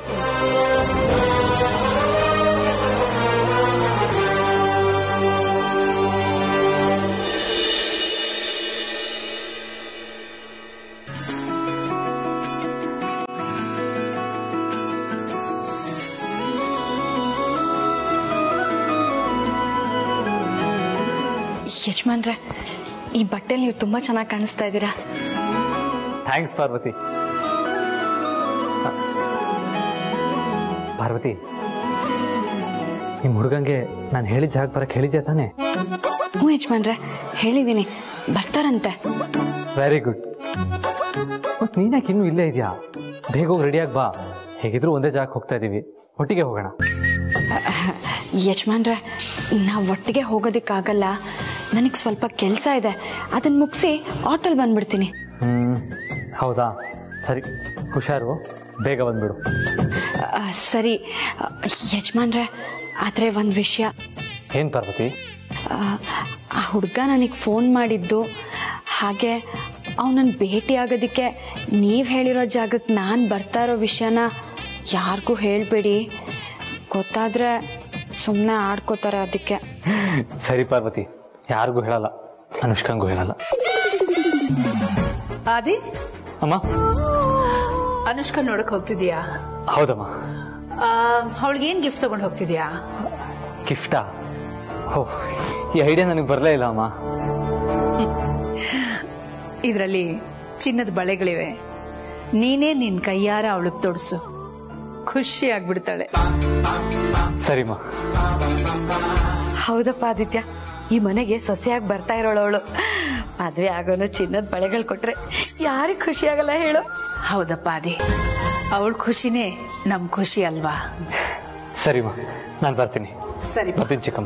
ಯಜಮಾನ್ರೆ, ಈ ಬಟ್ಟೆಲಿ ನೀವು ತುಂಬಾ ಚೆನ್ನಾಗಿ ಕಾಣಿಸ್ತಾ ಇದ್ದೀರಾ. ಥ್ಯಾಂಕ್ಸ್ ಪಾರ್ವತಿ. ಪಾರ್ವತಿ, ನಿಮ್ ಹುಡುಗಂಗೆ ನಾನು ಹೇಳಿದ ಜಾಗ ಬರಕ್ ಹೇಳಿದ್ಯಾ ತಾನೆ? ಹ್ಞೂ ಯಜಮಾನ್ರೆ, ಹೇಳಿದ್ದೀನಿ, ಬರ್ತಾರಂತೆ. Very good. ಮತ್ ನೀನ್ಯಾಕೆ ಇನ್ನೂ ಇಲ್ಲೇ ಇದೆಯಾ? ಬೇಗ ಹೋಗಿ ರೆಡಿಯಾಗಿ ಬಾ. ಹೇಗಿದ್ರು ಒಂದೇ ಜಾಗಕ್ಕೆ ಹೋಗ್ತಾ ಇದೀವಿ, ಒಟ್ಟಿಗೆ ಹೋಗೋಣ. ಯಜಮಾನ್ರೆ, ನಾವು ಒಟ್ಟಿಗೆ ಹೋಗೋದಕ್ಕಾಗಲ್ಲ. ನನಗೆ ಸ್ವಲ್ಪ ಕೆಲಸ ಇದೆ, ಅದನ್ನ ಮುಗಿಸಿ ಆಟೋಲ್ ಬಂದ್ಬಿಡ್ತೀನಿ. ಹೌದಾ? ಸರಿ, ಹುಷಾರು, ಬೇಗ ಬಂದ್ಬಿಡು. ಸರಿ ಯಜಮಾನ್ರೆ, ಆದ್ರೆ ಒಂದು ವಿಷಯ. ಏನ್ ಪಾರ್ವತಿ? ಆ ಹುಡುಗ ನನಗೆ ಫೋನ್ ಮಾಡಿದ್ದು, ಹಾಗೆ ಅವನನ್ನು ಭೇಟಿ ಆಗೋದಕ್ಕೆ ನೀವು ಹೇಳಿರೋ ಜಾಗಕ್ಕೆ ನಾನು ಬರ್ತಾ ಇರೋ ವಿಷಯನ ಯಾರಿಗೂ ಹೇಳಬೇಡಿ. ಗೊತ್ತಾದ್ರೆ ಸುಮ್ಮನೆ ಆಡ್ಕೋತಾರೆ, ಅದಕ್ಕೆ. ಸರಿ ಪಾರ್ವತಿ, ಯಾರಿಗೂ ಹೇಳಲ್ಲ, ಅನುಷ್ಕಂಗೂ ಹೇಳಲ್ಲ. ಆದಿ, ಅಮ್ಮ, ಅನುಷ್ಕಾ ನೋಡಕ್ ಹೋಗ್ತಿದ್ಯಾ? ಹೌದಮ್ಮ. ಅವಳಿಗೇನ್ ಗಿಫ್ಟ್ ತಗೊಂಡು ಹೋಗ್ತಿದ್ಯಾ? ಗಿಫ್ಟಾ? ಹೋ, ಈ ಐಡಿಯಾ ನನಗೆ ಬರಲೇ ಇಲ್ಲ ಅಮ್ಮ. ಇದರಲ್ಲಿ ಚಿನ್ನದ ಬಳೆಗಳಿವೆ. ನೀನೇ ನಿನ್ ಕೈಯಾರ ಅವಳಿಗೆ ತೊಡಸು, ಖುಷಿ ಆಗ್ಬಿಡ್ತಾಳೆ. ಸರಿಮ್ಮ. ಹೌದಪ್ಪ ಆದಿತ್ಯ, ಈ ಮನೆಗೆ ಸೊಸೆಯಾಗಿ ಬರ್ತಾ ಇರೋಳವಳು. ಮದ್ವೆ ಆಗೋನು ಚಿನ್ನದ ಬಳೆಗಳು ಕೊಟ್ರೆ ಯಾರಿಗೆ ಖುಷಿ ಆಗಲ್ಲ ಹೇಳು? ಹೌದಪ್ಪ ಆದಿ, ಅವಳ ಖುಷಿನೇ ನಮ್ ಖುಷಿ ಅಲ್ವಾ? ಸರಿಮ್ಮ, ನಾನು ಬರ್ತೀನಿ. ಸರಿ, ಬರ್ತೀನಿ ಚಿಕ್ಕಮ್ಮ.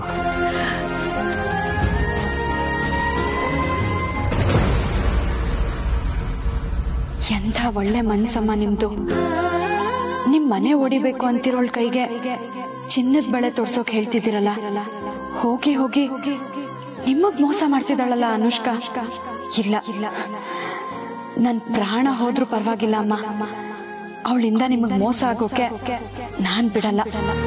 ಎಂಥ ಒಳ್ಳೆ ಮನ್ಸಮ್ಮ ನಿಮ್ದು. ನಿಮ್ ಮನೆ ಹೊಡಿಬೇಕು ಅಂತಿರೋಳ್ ಕೈಗೆ ಚಿನ್ನದ ಬಳೆ ತೋರ್ಸೋಕ್ ಹೇಳ್ತಿದ್ದೀರಲ್ಲ. ಹೋಗಿ ಹೋಗಿ ನಿಮಗ್ ಮೋಸ ಮಾಡ್ತಿದ್ದಾಳಲ್ಲ ಅನುಷ್ಕಾ. ಇಲ್ಲ, ನನ್ ಪ್ರಾಣ ಹೋದ್ರೂ ಪರವಾಗಿಲ್ಲ ಅಮ್ಮ, ಅವಳಿಂದ ನಿಮಗ್ ಮೋಸ ಆಗೋಕೆ ನಾನ್ ಬಿಡಲ್ಲ.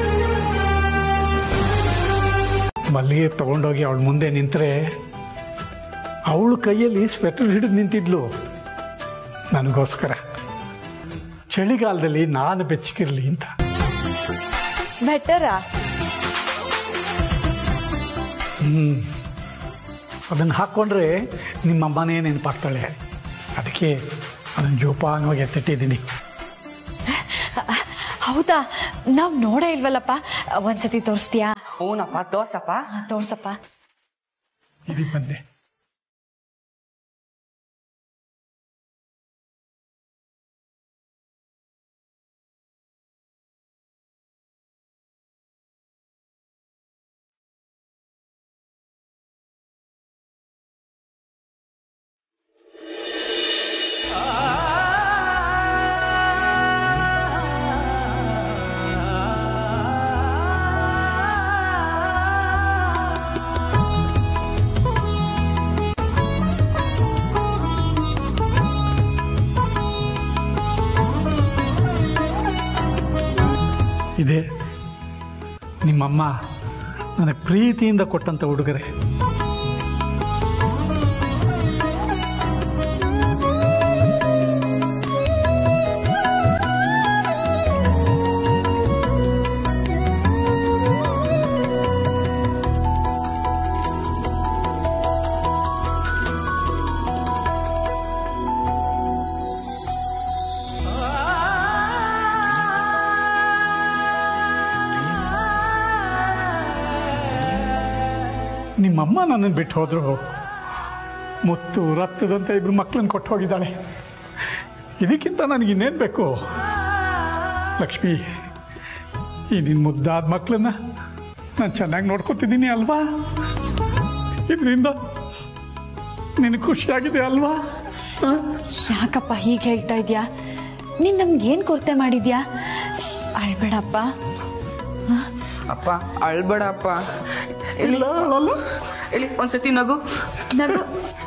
ಮಲ್ಲಿಗೆ ತಗೊಂಡೋಗಿ ಅವಳ ಮುಂದೆ ನಿಂತರೆ ಅವಳು ಕೈಯಲ್ಲಿ ಸ್ವೆಟರ್ ಹಿಡಿದು ನಿಂತಿದ್ಲು ನನಗೋಸ್ಕರ, ಚಳಿಗಾಲದಲ್ಲಿ ನಾನು ಬೆಚ್ಚಗಿರ್ಲಿ ಅಂತ. ಸ್ವೆಟರಾ? ಅದನ್ನು ಹಾಕ್ಕೊಂಡ್ರೆ ನಿಮ್ಮಮ್ಮನೇ ನೆನಪಾಗ್ತಾಳೆ, ಅದಕ್ಕೆ ಅದನ್ನು ಜೋಪಾನವಾಗಿ ಎತ್ತಿಟ್ಟಿದ್ದೀನಿ. ಹೌದಾ? ನಾವ್ ನೋಡೇ ಇಲ್ವಲ್ಲಪ್ಪ, ಒಂದ್ಸತಿ ತೋರಿಸ್ತೀಯಾ? ಹೂನಪ್ಪ, ತೋರ್ಸಪ್ಪ. ಇದಕ್ಕೆ ಬಂದೆ. ನಿಮ್ಮಮ್ಮ ನನಗೆ ಪ್ರೀತಿಯಿಂದ ಕೊಟ್ಟಂತ ಉಡುಗೊರೆ. ನಿಮ್ಮಮ್ಮ ನನ್ನನ್ನು ಬಿಟ್ಟು ಹೋದ್ರು. ಮುತ್ತು ರಕ್ತದಂತ ಇಬ್ರು ಮಕ್ಕಳನ್ನು ಕೊಟ್ಟು ಹೋಗಿದ್ದಾಳೆ. ಇದಕ್ಕಿಂತ ನನಗಿನ್ನೇನು ಬೇಕು? ಲಕ್ಷ್ಮಿ, ಈ ನಿನ್ನ ಮುದ್ದಾದ ಮಕ್ಕಳನ್ನ ನಾನು ಚೆನ್ನಾಗಿ ನೋಡ್ಕೊತಿದ್ದೀನಿ ಅಲ್ವಾ? ಇದರಿಂದ ನಿನಗೆ ಖುಷಿಯಾಗಿದೆ ಅಲ್ವಾ? ಯಾಕಪ್ಪ ಹೀಗೆ ಹೇಳ್ತಾ ಇದ್ಯಾ? ನೀನ್ ನಮ್ಗೇನ್ ಕೊರತೆ ಮಾಡಿದ್ಯಾ? ಅಳ್ಬೇಡಪ್ಪ. ಅಪ್ಪ ಅಳ್ಬೇಡಪ್ಪ. ಇಲ್ಲ ಅಳಲ್ಲ. ಇಲ್ಲಿ ಒಂದ್ಸತಿ ನಗು ನಗು.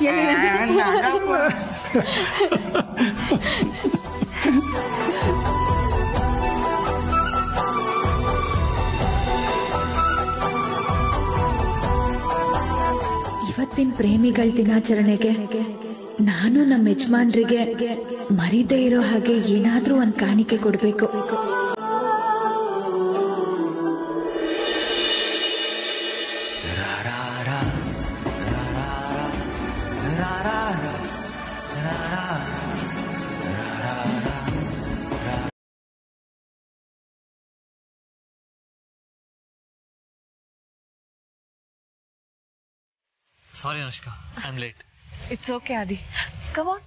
ಇವತ್ತಿನ ಪ್ರೇಮಿಗಳ ದಿನಾಚರಣೆಗೆ ನಾನು ನಮ್ಮ ಯಜಮಾನ್ರಿಗೆ ಮರೀದೇ ಇರೋ ಹಾಗೆ ಏನಾದ್ರೂ ಒಂದ್ ಕಾಣಿಕೆ ಕೊಡ್ಬೇಕು. Sorry, Anushka. I'm late. It's okay, Adi. Come on.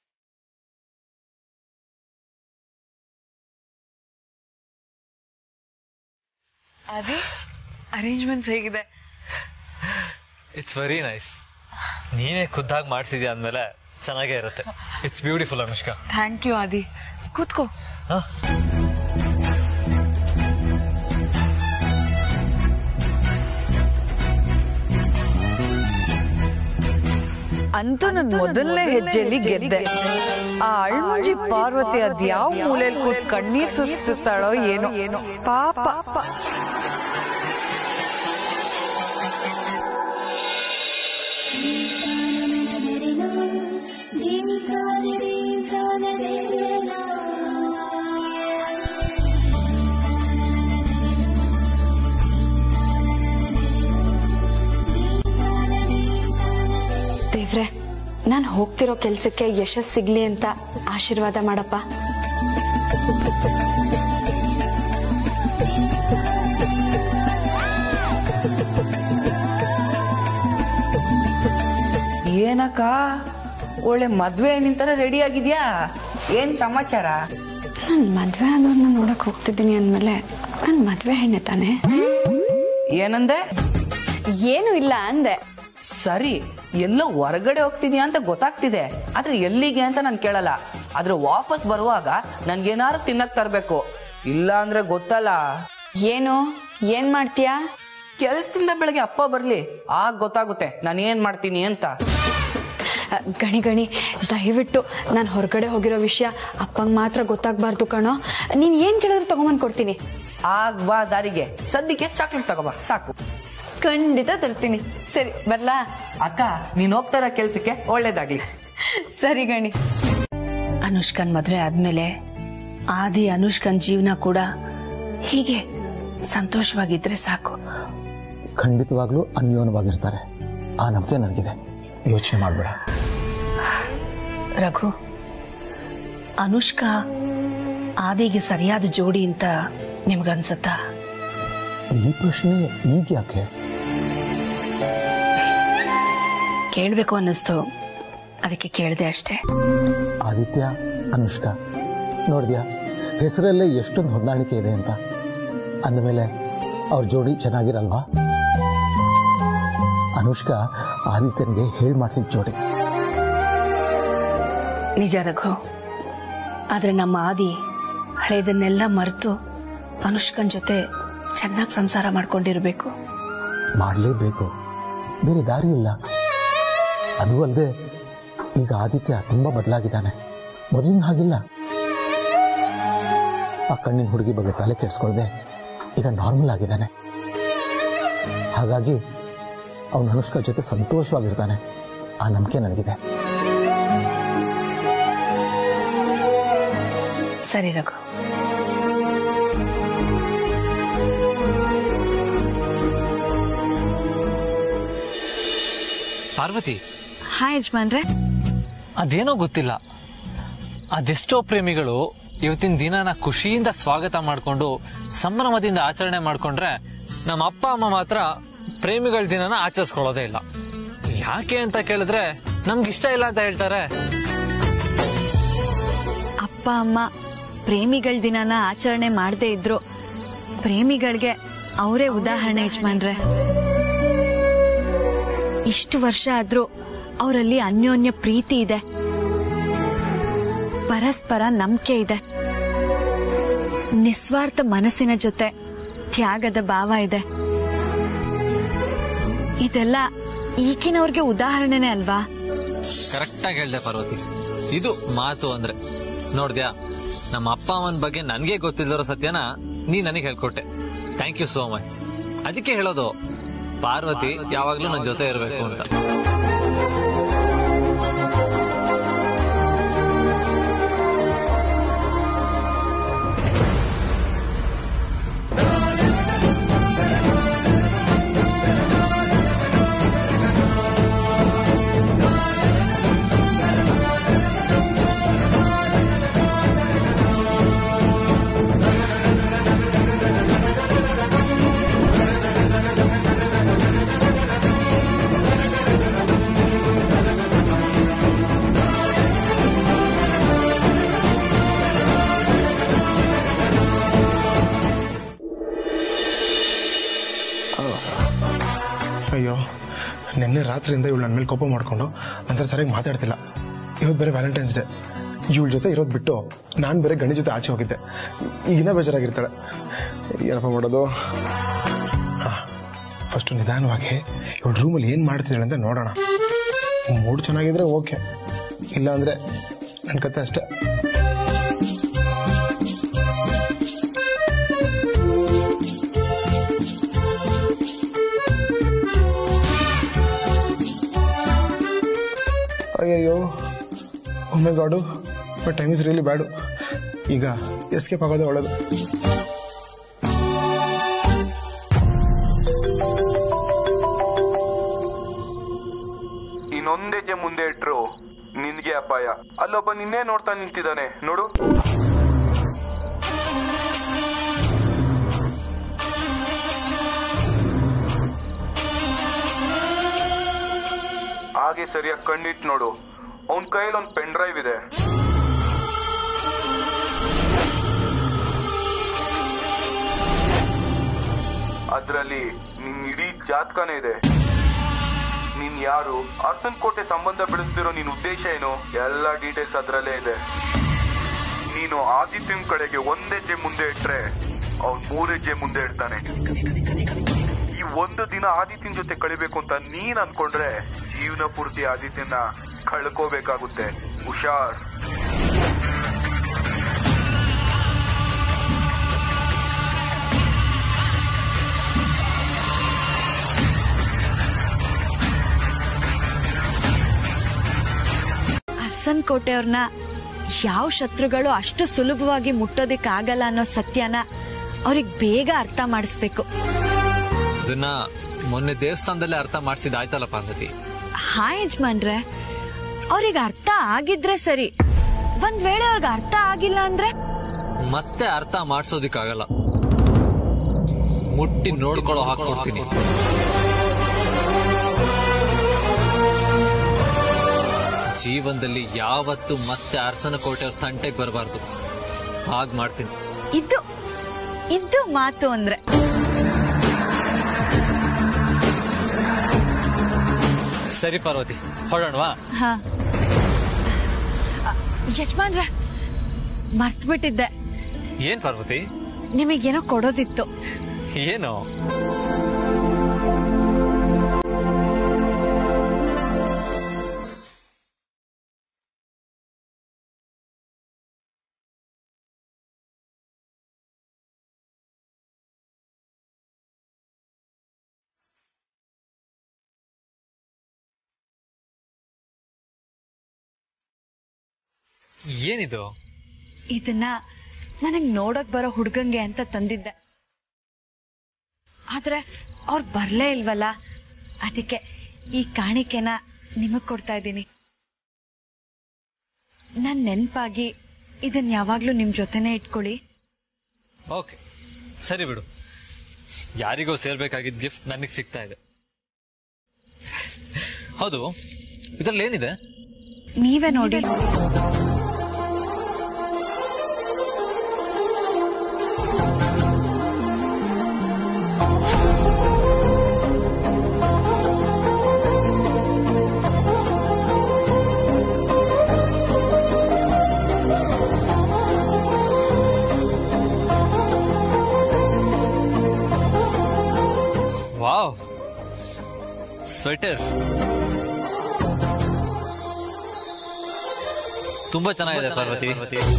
Adi, arrangements ಹೇಗಿದೆ? It's very nice. ನೀನೇ ಖುದ್ದಾಗಿ ಮಾಡ್ತಿದ್ಯಾ ಅಂದಮೇಲೆ ಚೆನ್ನಾಗೇ ಇರುತ್ತೆ. It's beautiful, Anushka. Thank you, Adi. ಕೂತ್ಕೋ. ಅಂತೂ ನನ್ನ ಮೊದಲನೇ ಹೆಜ್ಜೆಯಲ್ಲಿ ಗೆದ್ದೆ. ಆ ಅಳ್ಮುಂಜಿ ಪಾರ್ವತಿ ಅದ್ಯಾವ ಮೂಲೆಯಲ್ಲಿ ಕೂತ್ ಕಣ್ಣೀರ್ ಸುರಿಸ್ತಿರ್ತಾಳೋ ಏನೋ ಪಾಪ. ದೇವ್ರೆ, ನಾನು ಹೋಗ್ತಿರೋ ಕೆಲ್ಸಕ್ಕೆ ಯಶಸ್ಸು ಸಿಗ್ಲಿ ಅಂತ ಆಶೀರ್ವಾದ ಮಾಡಪ್ಪ. ಏನಕ್ಕ ಒಳ್ಳೆ ಮದ್ವೆ ನಿಂತರ ರೆಡಿ ಆಗಿದ್ಯಾ? ಏನ್ ಸಮಾಚಾರ? ನನ್ ಮದ್ವೆ ಆದವ್ರನ್ನ ನೋಡಕ್ ಹೋಗ್ತಿದ್ದೀನಿ ಅಂದ್ಮೇಲೆ ನನ್ ಮದ್ವೆ ಹೆಣ್ಣೆ ತಾನೆ. ಏನಂದೆ? ಏನು ಇಲ್ಲ ಅಂದೆ. ಸರಿ, ಎಲ್ಲೋ ಹೊರಗಡೆ ಹೋಗ್ತಿದ್ಯಾ ಅಂತ ಗೊತ್ತಾಗ್ತಿದೆ, ಆದ್ರೆ ಎಲ್ಲಿಗೆ ಅಂತ ನಾನು ಕೇಳಲ್ಲ. ಆದ್ರೆ ವಾಪಸ್ ಬರುವಾಗ ನನ್ಗೇನಾರು ತಿನ್ನಕ್ ತರ್ಬೇಕು, ಇಲ್ಲ ಅಂದ್ರೆ ಗೊತ್ತಲ್ಲ. ಏನು ಏನ್ ಮಾಡ್ತೀಯಾ? ಕೆಲ್ಸದಿಂದ ಬೆಳಗ್ಗೆ ಅಪ್ಪ ಬರ್ಲಿ, ಆಗ ಗೊತ್ತಾಗುತ್ತೆ ನಾನು ಏನ್ ಮಾಡ್ತೀನಿ ಅಂತ. ಗಣಿ ದಯವಿಟ್ಟು ನಾನು ಹೊರಗಡೆ ಹೋಗಿರೋ ವಿಷಯ ಅಪ್ಪಂಗ್ ಮಾತ್ರ ಗೊತ್ತಾಗ್ಬಾರ್ದು ಕಣೋ. ನೀನ್ ಏನ್ ಕೇಳಿದ್ರು ತಗೊಂಬಂದ್ ಕೊಡ್ತೀನಿ. ಆಗ ಬಾ ದಾರಿಗೆ, ಸದ್ಯಕ್ಕೆ ಚಾಕ್ಲೇಟ್ ತಗೋಬಾ ಸಾಕು. ಖಂಡಿತ ತರ್ತೀನಿ. ಸರಿ ಬರ್ಲಾ? ಅಕ್ಕ, ನೀನ್ ಹೋಗ್ತಾರ ಕೆಲ್ಸಕ್ಕೆ ಒಳ್ಳೇದಾಗ್ಲಿ. ಸರಿ ಗಣಿ. ಅನುಷ್ಕನ್ ಮದ್ವೆ ಆದ್ಮೇಲೆ ಆದಿ ಅನುಷ್ಕನ್ ಜೀವನ ಕೂಡ ಹೀಗೆ ಸಂತೋಷವಾಗಿದ್ರೆ ಸಾಕು. ಖಂಡಿತವಾಗ್ಲೂ ಅನ್ಯೋನ್ಯವಾಗಿರ್ತಾರೆ, ಆ ನಂಬಿಕೆ ನನಗಿದೆ. ಯೋಚನೆ ಮಾಡಬೇಡ ರಘು. ಅನುಷ್ಕಾ ಆದಿಗೆ ಸರಿಯಾದ ಜೋಡಿ ಅಂತ ನಿಮ್ಗನ್ಸತ್ತಾ? ಈ ಪ್ರಶ್ನೆ ಈಗ ಯಾಕೆ ಕೇಳ್ಬೇಕು ಅನ್ನಿಸ್ತು, ಅದಕ್ಕೆ ಕೇಳಿದೆ ಅಷ್ಟೇ. ಆದಿತ್ಯ, ಅನುಷ್ಕಾ ನೋಡಿದ್ಯಾ, ಹೆಸರಲ್ಲೇ ಎಷ್ಟೊಂದು ಹೊಂದಾಣಿಕೆ ಇದೆ ಅಂತ. ಅಂದಮೇಲೆ ಅವ್ರ ಜೋಡಿ ಚೆನ್ನಾಗಿರಲ್ವಾ? ಅನುಷ್ಕಾ ಆದಿತ್ಯನ್ಗೆ ಹೇಳಿ ಮಾಡಿಸಿದ ಜೋಡಿ. ನಿಜ ರಘು, ಆದ್ರೆ ನಮ್ಮ ಆದಿ ಹಳೇದನ್ನೆಲ್ಲ ಮರೆತು ಅನುಷ್ಕನ್ ಜೊತೆ ಚೆನ್ನಾಗಿ ಸಂಸಾರ ಮಾಡ್ಕೊಂಡಿರ್ಬೇಕು. ಮಾಡಲೇಬೇಕು, ಬೇರೆ ದಾರಿ ಇಲ್ಲ. ಅದು ಅಲ್ಲದೆ ಈಗ ಆದಿತ್ಯ ತುಂಬಾ ಬದಲಾಗಿದ್ದಾನೆ, ಮೊದಲಿನ ಹಾಗಿಲ್ಲ. ಆ ಕಣ್ಣಿನ ಹುಡುಗಿ ಬಗ್ಗೆ ತಲೆ ಕೆಡಿಸ್ಕೊಳ್ದೆ ಈಗ ನಾರ್ಮಲ್ ಆಗಿದ್ದಾನೆ. ಹಾಗಾಗಿ ಅವನು ಅನುಷ್ಕಾ ಜೊತೆ ಸಂತೋಷವಾಗಿರ್ತಾನೆ, ಆ ನಂಬಿಕೆ ನನಗಿದೆ. ಸರಿ ರಘು. ಪಾರ್ವತಿ, ಹಾಯ್ ಯಜಮಾನ್ರೆ. ಅದೇನೋ ಗೊತ್ತಿಲ್ಲ, ಅದೆಷ್ಟೋ ಪ್ರೇಮಿಗಳು ಇವತ್ತಿನ ದಿನನ ಖುಷಿಯಿಂದ ಸ್ವಾಗತ ಮಾಡ್ಕೊಂಡು ಸಂಭ್ರಮದಿಂದ ಆಚರಣೆ ಮಾಡ್ಕೊಂಡ್ರೆ ನಮ್ಮ ಅಪ್ಪ ಅಮ್ಮ ಮಾತ್ರ ಪ್ರೇಮಿಗಳ ದಿನನ ಆಚರಿಸ್ಕೊಳ್ಳೋದೇ ಇಲ್ಲ. ಯಾಕೆ ಅಂತ ಕೇಳಿದ್ರೆ ನಮ್ಗಿಷ್ಟ ಇಲ್ಲ ಅಂತ ಹೇಳ್ತಾರೆ. ಅಪ್ಪ ಅಮ್ಮ ಪ್ರೇಮಿಗಳ ದಿನನ ಆಚರಣೆ ಮಾಡದೇ ಇದ್ರು ಪ್ರೇಮಿಗಳಿಗೆ ಅವರೇ ಉದಾಹರಣೆ ಯಜಮಾನ್ರೆ. ಇಷ್ಟು ವರ್ಷ ಆದ್ರೂ ಅವರಲ್ಲಿ ಅನ್ಯೋನ್ಯ ಪ್ರೀತಿ ಇದೆ, ಪರಸ್ಪರ ನಂಬಿಕೆ ಇದೆ, ನಿಸ್ವಾರ್ಥ ಮನಸ್ಸಿನ ಜೊತೆ ತ್ಯಾಗದ ಭಾವ ಇದೆ. ಇದೆಲ್ಲ ಈಗಿನವ್ರಿಗೆ ಉದಾಹರಣೆನೇ ಅಲ್ವಾ? ಕರೆಕ್ಟ್ ಆಗಿ ಹೇಳ್ದೆ ಪಾರ್ವತಿ, ಇದು ಮಾತು ಅಂದ್ರೆ. ನೋಡ್ದ್ಯಾ, ನಮ್ಮ ಅಪ್ಪ ಅಮ್ಮನ ಬಗ್ಗೆ ನನ್ಗೆ ಗೊತ್ತಿಲ್ಲರೋ ಸತ್ಯನ ನೀ ನನಗೆ ಹೇಳ್ಕೊಟ್ಟೆ. Thank you so much. ಅದಕ್ಕೆ ಹೇಳೋದು, ಪಾರ್ವತಿ ಯಾವಾಗ್ಲೂ ನನ್ನ ಜೊತೆ ಇರಬೇಕು ಅಂತ. ಅಯ್ಯೋ, ನಿನ್ನೆ ರಾತ್ರಿಯಿಂದ ಇವಳು ನನ್ನ ಮೇಲೆ ಕೋಪ ಮಾಡ್ಕೊಂಡು ನಂತರ ಸರಿಯಾಗಿ ಮಾತಾಡ್ತಿಲ್ಲ. ಇವತ್ತು ಬೇರೆ ವ್ಯಾಲೆಂಟೈನ್ಸ್ ಡೇ, ಇವಳ ಜೊತೆ ಇರೋದು ಬಿಟ್ಟು ನಾನು ಬೇರೆ ಗಂಡಿ ಜೊತೆ ಆಚೆ ಹೋಗಿದ್ದೆ. ಈಗಿನ ಬೇಜಾರಾಗಿರ್ತಾಳೆ. ಏನಪ್ಪ ಮಾಡೋದು? ಫಸ್ಟ್ ನಿಧಾನವಾಗಿ ಇವಳು ರೂಮಲ್ಲಿ ಏನು ಮಾಡ್ತಿದ್ದಾಳೆ ಅಂತ ನೋಡೋಣ. ಮೂಡ್ ಚೆನ್ನಾಗಿದ್ರೆ ಓಕೆ, ಇಲ್ಲ ಅಂದರೆ ನನ್ನ ಕತೆ ಅಷ್ಟೇ. ಅಯ್ಯಯ್ಯೋ, oh my god, but time is really bad. ಈಗ ಎಸ್ಕೇಪ್ ಆಗೋದು ಒಳ್ಳೇದು. ಇನ್ನೊಂದ್ ಹೆಜ್ಜೆ ಮುಂದೆ ಇಟ್ರು ನಿನ್ಗೆ ಅಪಾಯ. ಅಲ್ಲೊಬ್ಬ ನಿನ್ನೆ ನೋಡ್ತಾ ನಿಂತಿದ್ದಾನೆ ನೋಡು. ಹಾಗೆ ಸರಿಯಾಗಿ ಕಣ್ಣಿಟ್ಟು ನೋಡು, ಅವನ್ ಕೈಯಲ್ಲಿ ಒಂದು ಪೆನ್ ಡ್ರೈವ್ ಇದೆ. ಅದ್ರಲ್ಲಿ ನಿನ್ ಇಡೀ ಜಾತಕನೇ ಇದೆ. ನೀನ್ ಯಾರು, ಅರ್ಸನ್ ಕೋಟೆ ಸಂಬಂಧ ಬೆಳೆಸ್ತಿರೋ ನಿನ್ ಉದ್ದೇಶ ಏನು, ಎಲ್ಲ ಡೀಟೇಲ್ಸ್ ಅದ್ರಲ್ಲೇ ಇದೆ. ನೀನು ಆದಿತ್ಯನ್ ಕಡೆಗೆ ಒಂದ್ ಹೆಜ್ಜೆ ಮುಂದೆ ಇಟ್ರೆ ಅವ್ನ್ 3 ಹೆಜ್ಜೆ ಮುಂದೆ ಇಡ್ತಾನೆ. ಈ ಒಂದು ದಿನ ಆದಿತ್ಯನ್ ಜೊತೆ ಕಳಿಬೇಕು ಅಂತ ನೀನ್ ಅನ್ಕೊಂಡ್ರೆ ಜೀವನ ಪೂರ್ತಿ ಆದಿತ್ಯನ ಕಳ್ಕೋಬೇಕಾಗುತ್ತೆ. ಹುಷಾರ್. ಅರ್ಸನ್ ಕೋಟೆ ಅವ್ರನ್ನ ಯಾವ ಶತ್ರುಗಳು ಅಷ್ಟು ಸುಲಭವಾಗಿ ಮುಟ್ಟೋದಿಕ್ಕಾಗಲ್ಲ ಅನ್ನೋ ಸತ್ಯನ ಅವ್ರಿಗೆ ಬೇಗ ಅರ್ಥ ಮಾಡಿಸ್ಬೇಕು. ಅದನ್ನ ಮೊನ್ನೆ ದೇವಸ್ಥಾನದಲ್ಲೇ ಅರ್ಥ ಮಾಡಿಸಿದ ಆಯ್ತಲ್ಲ ಪಾರ್ವತಿ. ಹಾಯ್ ಯಜಮಾನ್ರೆ, ಅವ್ರಿಗೆ ಅರ್ಥ ಆಗಿದ್ರೆ ಸರಿ, ಒಂದ್ ವೇಳೆ ಅವ್ರಿಗೆ ಅರ್ಥ ಆಗಿಲ್ಲ ಅಂದ್ರೆ ಮತ್ತೆ ಅರ್ಥ ಮಾಡಿಸೋದಿಕ್ಕಾಗಲ್ಲ. ಮುಟ್ಟಿ ನೋಡ್ಕೊಳ್ಳೋ ಹಾಕೊಡ್ತೀನಿ. ಜೀವನದಲ್ಲಿ ಯಾವತ್ತು ಮತ್ತೆ ಅರಸನ ಕೋಟೆ ಅವ್ರ ತಂಟೆಗೆ ಬರಬಾರ್ದು. ಹಾಗ್ ಮಾಡ್ತೀನಿ. ಇದು ಮಾತು ಅಂದ್ರೆ. ಸರಿ ಪಾರ್ವತಿ, ಹೊರಡೋಣವಾ? ಹಾ ಯಜಮಾನ್ರ, ಮರ್ತ್ಬಿಟ್ಟಿದ್ದೆ. ಏನ್ ಪಾರ್ವತಿ? ನಿಮಗೇನೋ ಕೊಡೋದಿತ್ತು. ಏನೋ? ಏನಿದು? ಇದನ್ನ ನನಗ್ ನೋಡಕ್ ಬರೋ ಹುಡ್ಗಂಗೆ ಅಂತ ತಂದಿದ್ದೆ, ಆದ್ರೆ ಅವ್ರು ಬರ್ಲೇ ಇಲ್ವಲ್ಲ, ಅದಕ್ಕೆ ಈ ಕಾಣಿಕೆನ ನಿಮಗ್ ಕೊಡ್ತಾ ಇದ್ದೀನಿ. ನನ್ ನೆನ್ಪಾಗಿ ಇದನ್ ಯಾವಾಗ್ಲೂ ನಿಮ್ ಜೊತೆನೆ ಇಟ್ಕೊಳ್ಳಿ. ಓಕೆ, ಸರಿ ಬಿಡು. ಯಾರಿಗೋ ಸೇರ್ಬೇಕಾಗಿದ್ದ ಗಿಫ್ಟ್ ನನಗೆ ಸಿಗ್ತಾ ಇದೆ. ಹೌದು, ಇದ್ರಲ್ಲಿ ಏನಿದೆ? ನೀವೇ ನೋಡಿ. ವಾವ್, ಸ್ವೆಟರ್ ತುಂಬಾ ಚೆನ್ನಾಗಿದೆ ಪಾರ್ವತಿ.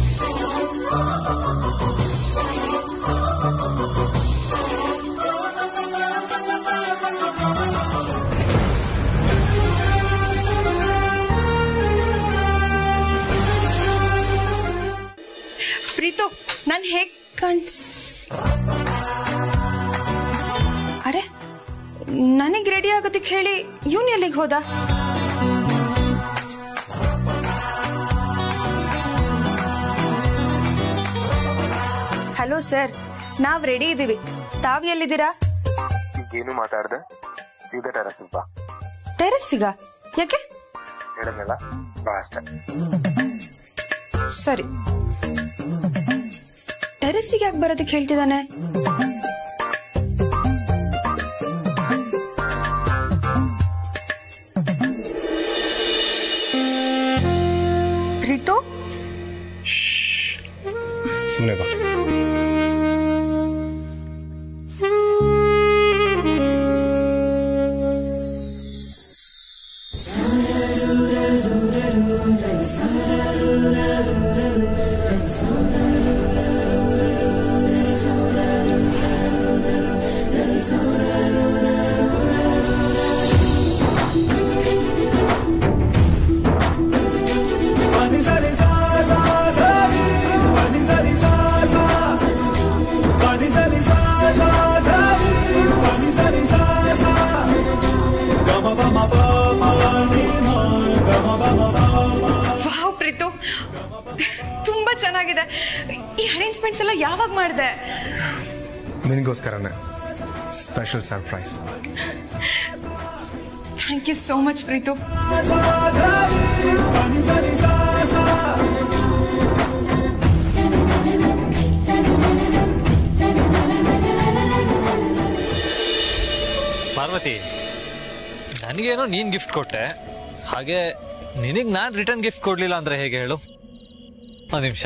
ಪ್ರೀತು, ನಾನ್ ಹೇಗ್ ಅರೆ, ನನಗ್ ರೆಡಿ ಆಗೋದಕ್ಕೆ ಹೇಳಿ ಇವನ್ ಎಲ್ಲಿಗೆ ಹೋದ? ಹಲೋ ಸರ್, ನಾವ್ ರೆಡಿ ಇದೀವಿ. ತಾವ್ ಎಲ್ಲಿದ್ದೀರಾ? ಏನು ಮಾತಾಡ್ದೆ? ಸೀದಾ ಟೆರಸ್ ಬಾ. ಟೆರಸ್ಸಿಗ? ಯಾಕೆ? ಹೇಳಲ್ಲ ಬಾ ಅಷ್ಟೇ. ಸರಿ. ಟೆರಸ್ಸಿಗೆ ಯಾಕೆ ಬರೋದಕ್ಕೆ ಹೇಳ್ತಿದ್ದಾನೆ? ಪ್ರೀತು, ಸುಮ್ಮನೆ ಬಾ. ವಾವ್ ಪ್ರೀತು, ತುಂಬಾ ಚೆನ್ನಾಗಿದೆ. ಈ ಅರೇಂಜ್ಮೆಂಟ್ಸ್ ಎಲ್ಲ ಯಾವಾಗ ಮಾಡಿದೆ? ನಿನಗೋಸ್ಕರನೇ special surprise. Thank you so much Preethu. Parvati, ನನಗೇನೋ ನೀನ್ ಗಿಫ್ಟ್ ಕೊಟ್ಟೆ, ಹಾಗೆ ನಿನಗ್ ನಾನ್ ರಿಟರ್ನ್ ಗಿಫ್ಟ್ ಕೊಡ್ಲಿಲ್ಲ ಅಂದ್ರೆ ಹೇಗೆ ಹೇಳು? ಒಂದ್ ನಿಮಿಷ.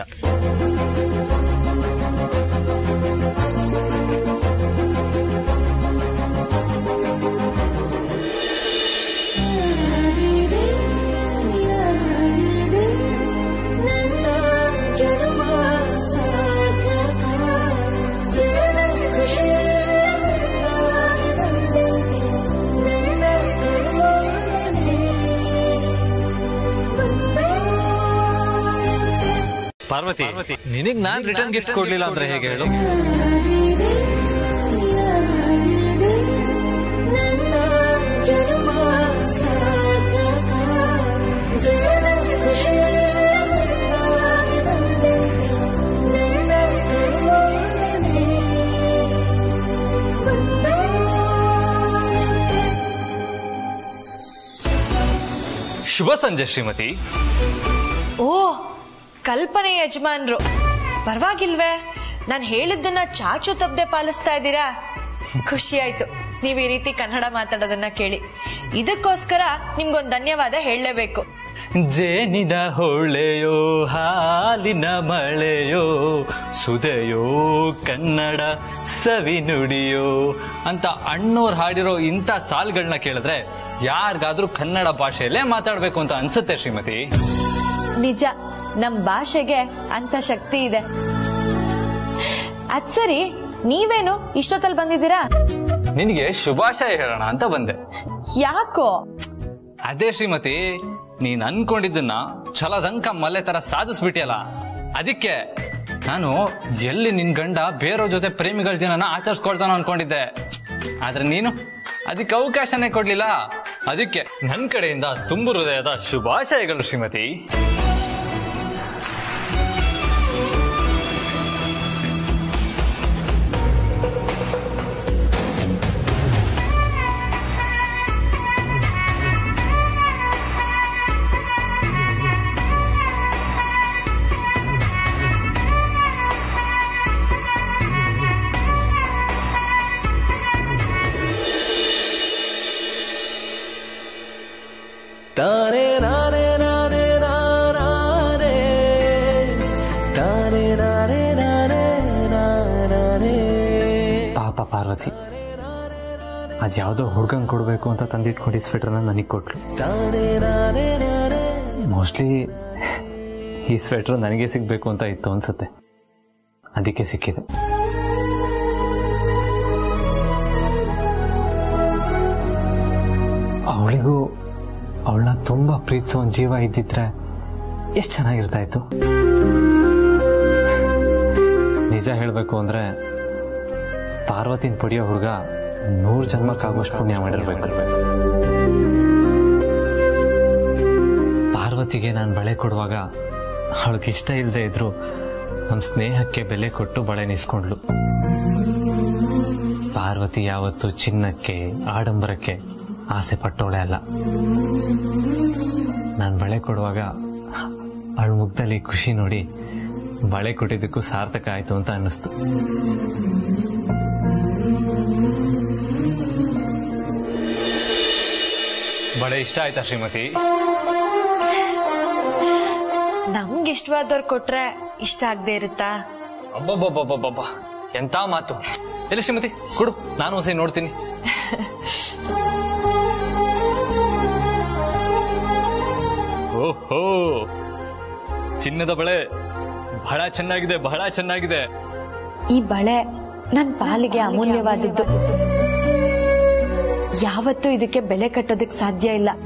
ಪಾರ್ವತಿ, ನಿನಗ್ ನಾನ್ ರಿಟರ್ನ್ ಗಿಫ್ಟ್ ಕೊಡ್ಲಿಲ್ಲ ಅಂದ್ರೆ ಹೇಗೆ ಹೇಳು? ಶುಭ ಸಂಜೆ ಶ್ರೀಮತಿ. ಓ, ಕಲ್ಪನೆ ಯಜಮಾನ್ರು, ಪರವಾಗಿಲ್ವೇ? ನಾನ್ ಹೇಳಿದ್ದನ್ನ ಚಾಚು ತಪ್ಪದೆ ಪಾಲಿಸ್ತಾ ಇದ್ದೀರಾ? ಖುಷಿ ಆಯ್ತು ನೀವ್ ಈ ರೀತಿ ಕನ್ನಡ ಮಾತಾಡೋದನ್ನ ಕೇಳಿ. ಇದಕ್ಕೋಸ್ಕರ ನಿಮ್ಗೊಂದ್ ಧನ್ಯವಾದ ಹೇಳಲೇಬೇಕು. ಜೇನಿನ ಹೊಳೆಯೋ ಹಾಲಿನ ಮಳೆಯೋ ಸುದೆಯೋ ಕನ್ನಡ ಸವಿ ನುಡಿಯೋ ಅಂತ ಅಣ್ಣೋರ್ ಹಾಡಿರೋ ಇಂಥ ಸಾಲ್ಗಳನ್ನ ಕೇಳಿದ್ರೆ ಯಾರಿಗಾದ್ರೂ ಕನ್ನಡ ಭಾಷೆಯಲ್ಲೇ ಮಾತಾಡ್ಬೇಕು ಅಂತ ಅನ್ಸುತ್ತೆ ಶ್ರೀಮತಿ. ನಿಜ, ನಮ್ ಭಾಷೆಗೆ ಅಂತ ಶಕ್ತಿ ಇದೆ. ಅದ್ ಸರಿ, ನೀವೇನು ಇಷ್ಟೊತ್ತಲ್ಲಿ ಬಂದಿದ್ದೀರಾ? ನಿನಗೆ ಶುಭಾಶಯ ಹೇಳೋಣ ಅಂತ ಬಂದೆ. ಯಾಕೋ? ಅದೇ ಶ್ರೀಮತಿ, ನೀನ್ ಅನ್ಕೊಂಡಿದ್ದನ್ನ ಛಲದಂಕ ಮಲ್ಲೆ ತರ ಸಾಧಿಸ್ಬಿಟ್ಟಿಯಲ್ಲ, ಅದಕ್ಕೆ ನಾನು ಎಲ್ಲಿ ನಿನ್ ಗಂಡ ಬೇರೆಯವ್ರ ಜೊತೆ ಪ್ರೇಮಿಗಳ ದಿನನ ಆಚರಿಸ್ಕೊಳ್ತಾನೋ ಅನ್ಕೊಂಡಿದ್ದೆ. ಆದ್ರೆ ನೀನು ಅದಕ್ಕೆ ಅವಕಾಶನೇ ಕೊಡ್ಲಿಲ್ಲ. ಅದಕ್ಕೆ ನನ್ನ ಕಡೆಯಿಂದ ತುಂಬು ಹೃದಯದ ಶುಭಾಶಯಗಳು ಶ್ರೀಮತಿ. ತಾನೇ ನಾನೇ ನಾನೇ ನಾನೇ ತಾನೇ ನಾನೇ ನಾನೇ ನಾನೇ. ಪಾಪ ಪಾರ್ವತಿ ಅದ್ಯಾವುದೋ ಹುಡ್ಗಂಗ್ ಕೊಡ್ಬೇಕು ಅಂತ ತಂದಿಟ್ಕೊಂಡಿದ್ದ ಸ್ವೆಟರ್ನ ನನಗೆ ಕೊಟ್ಲು. ಮೋಸ್ಟ್ಲಿ ಈ ಸ್ವೆಟರ್ ನನಗೆ ಸಿಗ್ಬೇಕು ಅಂತ ಇತ್ತು ಅನ್ಸುತ್ತೆ, ಅದಕ್ಕೆ ಸಿಕ್ಕಿದೆ. ಅವಳಿಗೂ ಅವಳನ್ನ ತುಂಬಾ ಪ್ರೀತಿಸೋ ಒಂದು ಜೀವ ಇದ್ದಿದ್ರೆ ಎಷ್ಟು ಚೆನ್ನಾಗಿರ್ತಾ ಇತ್ತು. ನಿಜ ಹೇಳ್ಬೇಕು ಅಂದ್ರೆ ಪಾರ್ವತಿನ ಪಡಿಯೋ ಹುಡುಗ 100 ಜನ್ಮಕ್ಕಾಗುವಷ್ಟು ಪುಣ್ಯ ಮಾಡಿರ್ಬೇಕು. ಪಾರ್ವತಿಗೆ ನಾನು ಬಳೆ ಕೊಡುವಾಗ ಅವಳಿಗೆ ಇಷ್ಟ ಇಲ್ಲದೆ ಇದ್ರು ನಮ್ಮ ಸ್ನೇಹಕ್ಕೆ ಬೆಲೆ ಕೊಟ್ಟು ಬಳೆ ನಿಸ್ಕೊಂಡ್ಲು. ಪಾರ್ವತಿ ಯಾವತ್ತು ಚಿನ್ನಕ್ಕೆ ಆಡಂಬರಕ್ಕೆ ಆಸೆ ಪಟ್ಟೋಳೆ ಅಲ್ಲ. ನಾನು ಬಳೆ ಕೊಡುವಾಗ ಅವಳ ಮುಖದಲ್ಲಿ ಖುಷಿ ನೋಡಿ ಬಳೆ ಕೊಟ್ಟಿದ್ದಕ್ಕೂ ಸಾರ್ಥಕ ಆಯ್ತು ಅಂತ ಅನ್ನಿಸ್ತು. ಬಳೆ ಇಷ್ಟ ಆಯ್ತಾ ಶ್ರೀಮತಿ? ನಮ್ಗೆ ಇಷ್ಟವಾದವ್ರು ಕೊಟ್ರೆ ಇಷ್ಟ ಆಗದೆ ಇರುತ್ತಾ? ಅಬ್ಬಬ್ಬಬ್ಬಬ್ಬಬ್ಬ ಎಂತ ಮಾತು. ಎಲ್ಲಿ ಶ್ರೀಮತಿ ಕೊಡು, ನಾನು ಒಂದ್ಸರಿ ನೋಡ್ತೀನಿ. ಓಹೋ, ಚಿನ್ನದ ಬಳೆ ಬಹಳ ಚೆನ್ನಾಗಿದೆ, ಬಹಳ ಚೆನ್ನಾಗಿದೆ. ಈ ಬಳೆ ನನ್ ಪಾಲಿಗೆ ಅಮೂಲ್ಯವಾದದ್ದು. ಯಾವತ್ತೂ ಇದಕ್ಕೆ ಬೆಲೆ ಕಟ್ಟೋದಕ್ ಸಾಧ್ಯ ಇಲ್ಲ.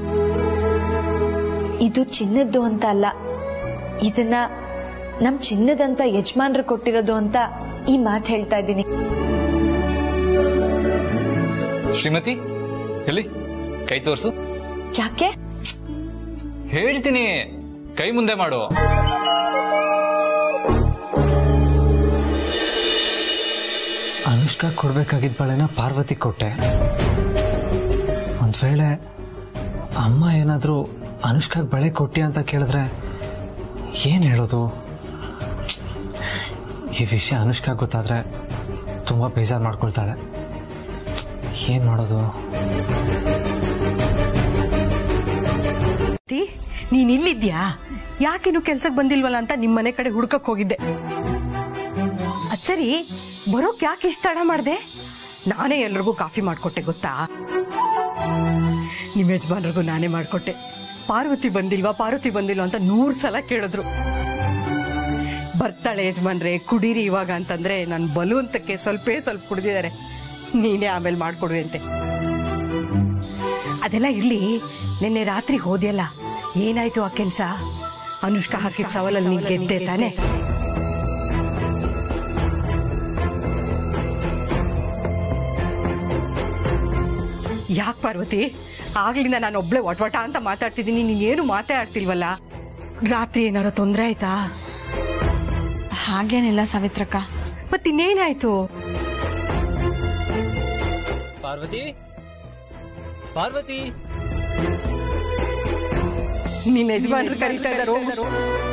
ಇದು ಚಿನ್ನದ್ದು ಅಂತ ಅಲ್ಲ, ಇದನ್ನ ನಮ್ ಚಿನ್ನದಂತ ಯಜಮಾನ್ರು ಕೊಟ್ಟಿರೋದು ಅಂತ ಈ ಮಾತು ಹೇಳ್ತಾ ಇದ್ದೀನಿ. ಶ್ರೀಮತಿ ಎಲ್ಲಿ ಕೈ ತೋರ್ಸು. ಯಾಕೆ? ಹೇಳ್ತೀನಿ, ಕೈ ಮುಂದೆ ಮಾಡು. ಅನುಷ್ಕಾ ಕೊಡ್ಬೇಕಾಗಿದ್ದ ಬಳೆನ ಪಾರ್ವತಿ ಕೊಟ್ಟೆ. ಒಂದ್ ವೇಳೆ ಅಮ್ಮ ಏನಾದ್ರೂ ಅನುಷ್ಕಾಗ್ ಬಳೆ ಕೊಟ್ಟಿ ಅಂತ ಕೇಳಿದ್ರೆ ಏನ್ ಹೇಳೋದು? ಈ ವಿಷಯ ಅನುಷ್ಕಾ ಗೊತ್ತಾದ್ರೆ ತುಂಬಾ ಬೇಜಾರು ಮಾಡ್ಕೊಳ್ತಾಳೆ. ಏನ್ ಮಾಡೋದು? ನೀನ್ ಇಲ್ಲಿದ್ಯಾ? ಯಾಕಿನ್ನು ಕೆಲ್ಸಕ್ಕೆ ಬಂದಿಲ್ವಲ್ಲ ಅಂತ ನಿಮ್ಮನೆ ಕಡೆ ಹುಡ್ಕಕ್ ಹೋಗಿದ್ದೆ. ಅಚ್ಚರಿ, ಬರೋಕ್ ಯಾಕೆ ಇಷ್ಟ ತಡ ಮಾಡ್ದೆ? ನಾನೇ ಎಲ್ರಿಗೂ ಕಾಫಿ ಮಾಡ್ಕೊಟ್ಟೆ ಗೊತ್ತಾ? ನಿಮ್ಮ ಯಜಮಾನ್ರಿಗೂ ನಾನೇ ಮಾಡ್ಕೊಟ್ಟೆ. ಪಾರ್ವತಿ ಬಂದಿಲ್ವಾ ಪಾರ್ವತಿ ಬಂದಿಲ್ವಾ ಅಂತ 100 ಸಲ ಕೇಳಿದ್ರು. ಬರ್ತಾಳೆ ಯಜಮಾನ್ರೆ ಕುಡೀರಿ ಇವಾಗ ಅಂತಂದ್ರೆ ನಾನು ಬಲವಂತಕ್ಕೆ ಸ್ವಲ್ಪ ಕುಡ್ದಿದ್ದಾರೆ, ನೀನೇ ಆಮೇಲೆ ಮಾಡ್ಕೊಡುವೆ ಅಂತೆ. ಅದೆಲ್ಲ ಇರ್ಲಿ, ನಿನ್ನೆ ರಾತ್ರಿ ಹೋದ್ಯಲ್ಲ, ಏನಾಯ್ತು ಆ ಕೆಲ್ಸ? ಅನುಷ್ಕಾ ಹಾಕಿದ ಸವಾಲಲ್ಲಿ ನೀನ್ ಗೆದ್ದೆ ತಾನೆ? ಯಾಕೆ ಪಾರ್ವತಿ, ಆಗ್ಲಿಂದ ನಾನು ಒಬ್ಳೆ ಒಟ್ವಟ ಅಂತ ಮಾತಾಡ್ತಿದ್ದೀನಿ, ನೀನೇನು ಮಾತಾಡ್ತಿಲ್ವಲ್ಲ? ರಾತ್ರಿ ಏನಾರ ತೊಂದ್ರೆ ಆಯ್ತಾ? ಹಾಗೇನಿಲ್ಲ ಸಾವಿತ್ರಕ್ಕ. ಮತ್ತಿನ್ನೇನಾಯ್ತು? ಪಾರ್ವತಿ ಪಾರ್ವತಿ, ನಿನ್ನ ಯಜಮಾನ್ರು ಕರೀತಾ ಇದ್ದಾರೋ?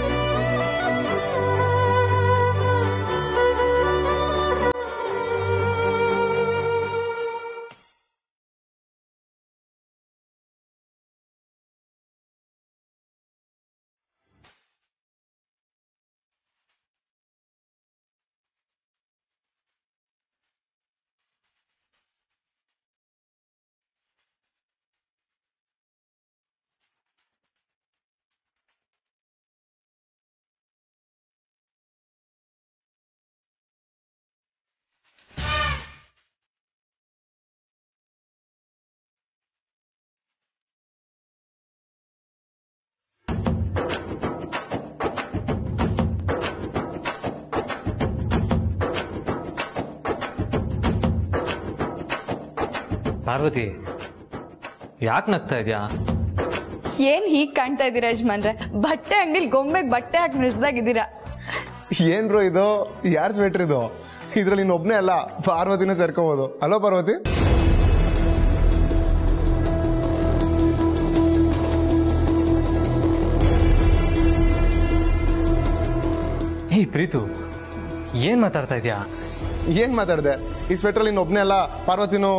ಪಾರ್ವತಿ ಯಾಕೆ ನಗ್ತಾ ಇದೆಯಾ? ಏನ್ ಹೀಗ್ ಕಾಣ್ತಾ ಇದೀರಾ ಯಜಮಾನ್ರೆ? ಬಟ್ಟೆ ಅಂಗಡಿಲಿ ಗೊಂಬೆಗ್ ಬಟ್ಟೆ ಹಾಕಿ ನಿಲ್ಸ್ದಾಗಿದ್ದೀರಾ. ಏನ್ ಬ್ರೋ ಇದು? ಯಾರ್ ಸ್ವೆಟರ್ ಇದು? ಇದ್ರಲ್ಲಿ ಇನ್ನೊಬ್ನೇ ಅಲ್ಲ, ಪಾರ್ವತಿನ ಸೇರ್ಕೋಬಹುದು. ಅಲೋ ಪಾರ್ವತಿ? ಹೇ ಪ್ರೀತು, ಏನ್ ಮಾತಾಡ್ತಾ ಇದೀಯಾ? ಏನ್ ಮಾತಾಡ್ದೆ? ಈ ಸ್ವೆಟರ್ ಇನ್ನೊಬ್ನೇ ಅಲ್ಲ, ಪಾರ್ವತಿನೂ.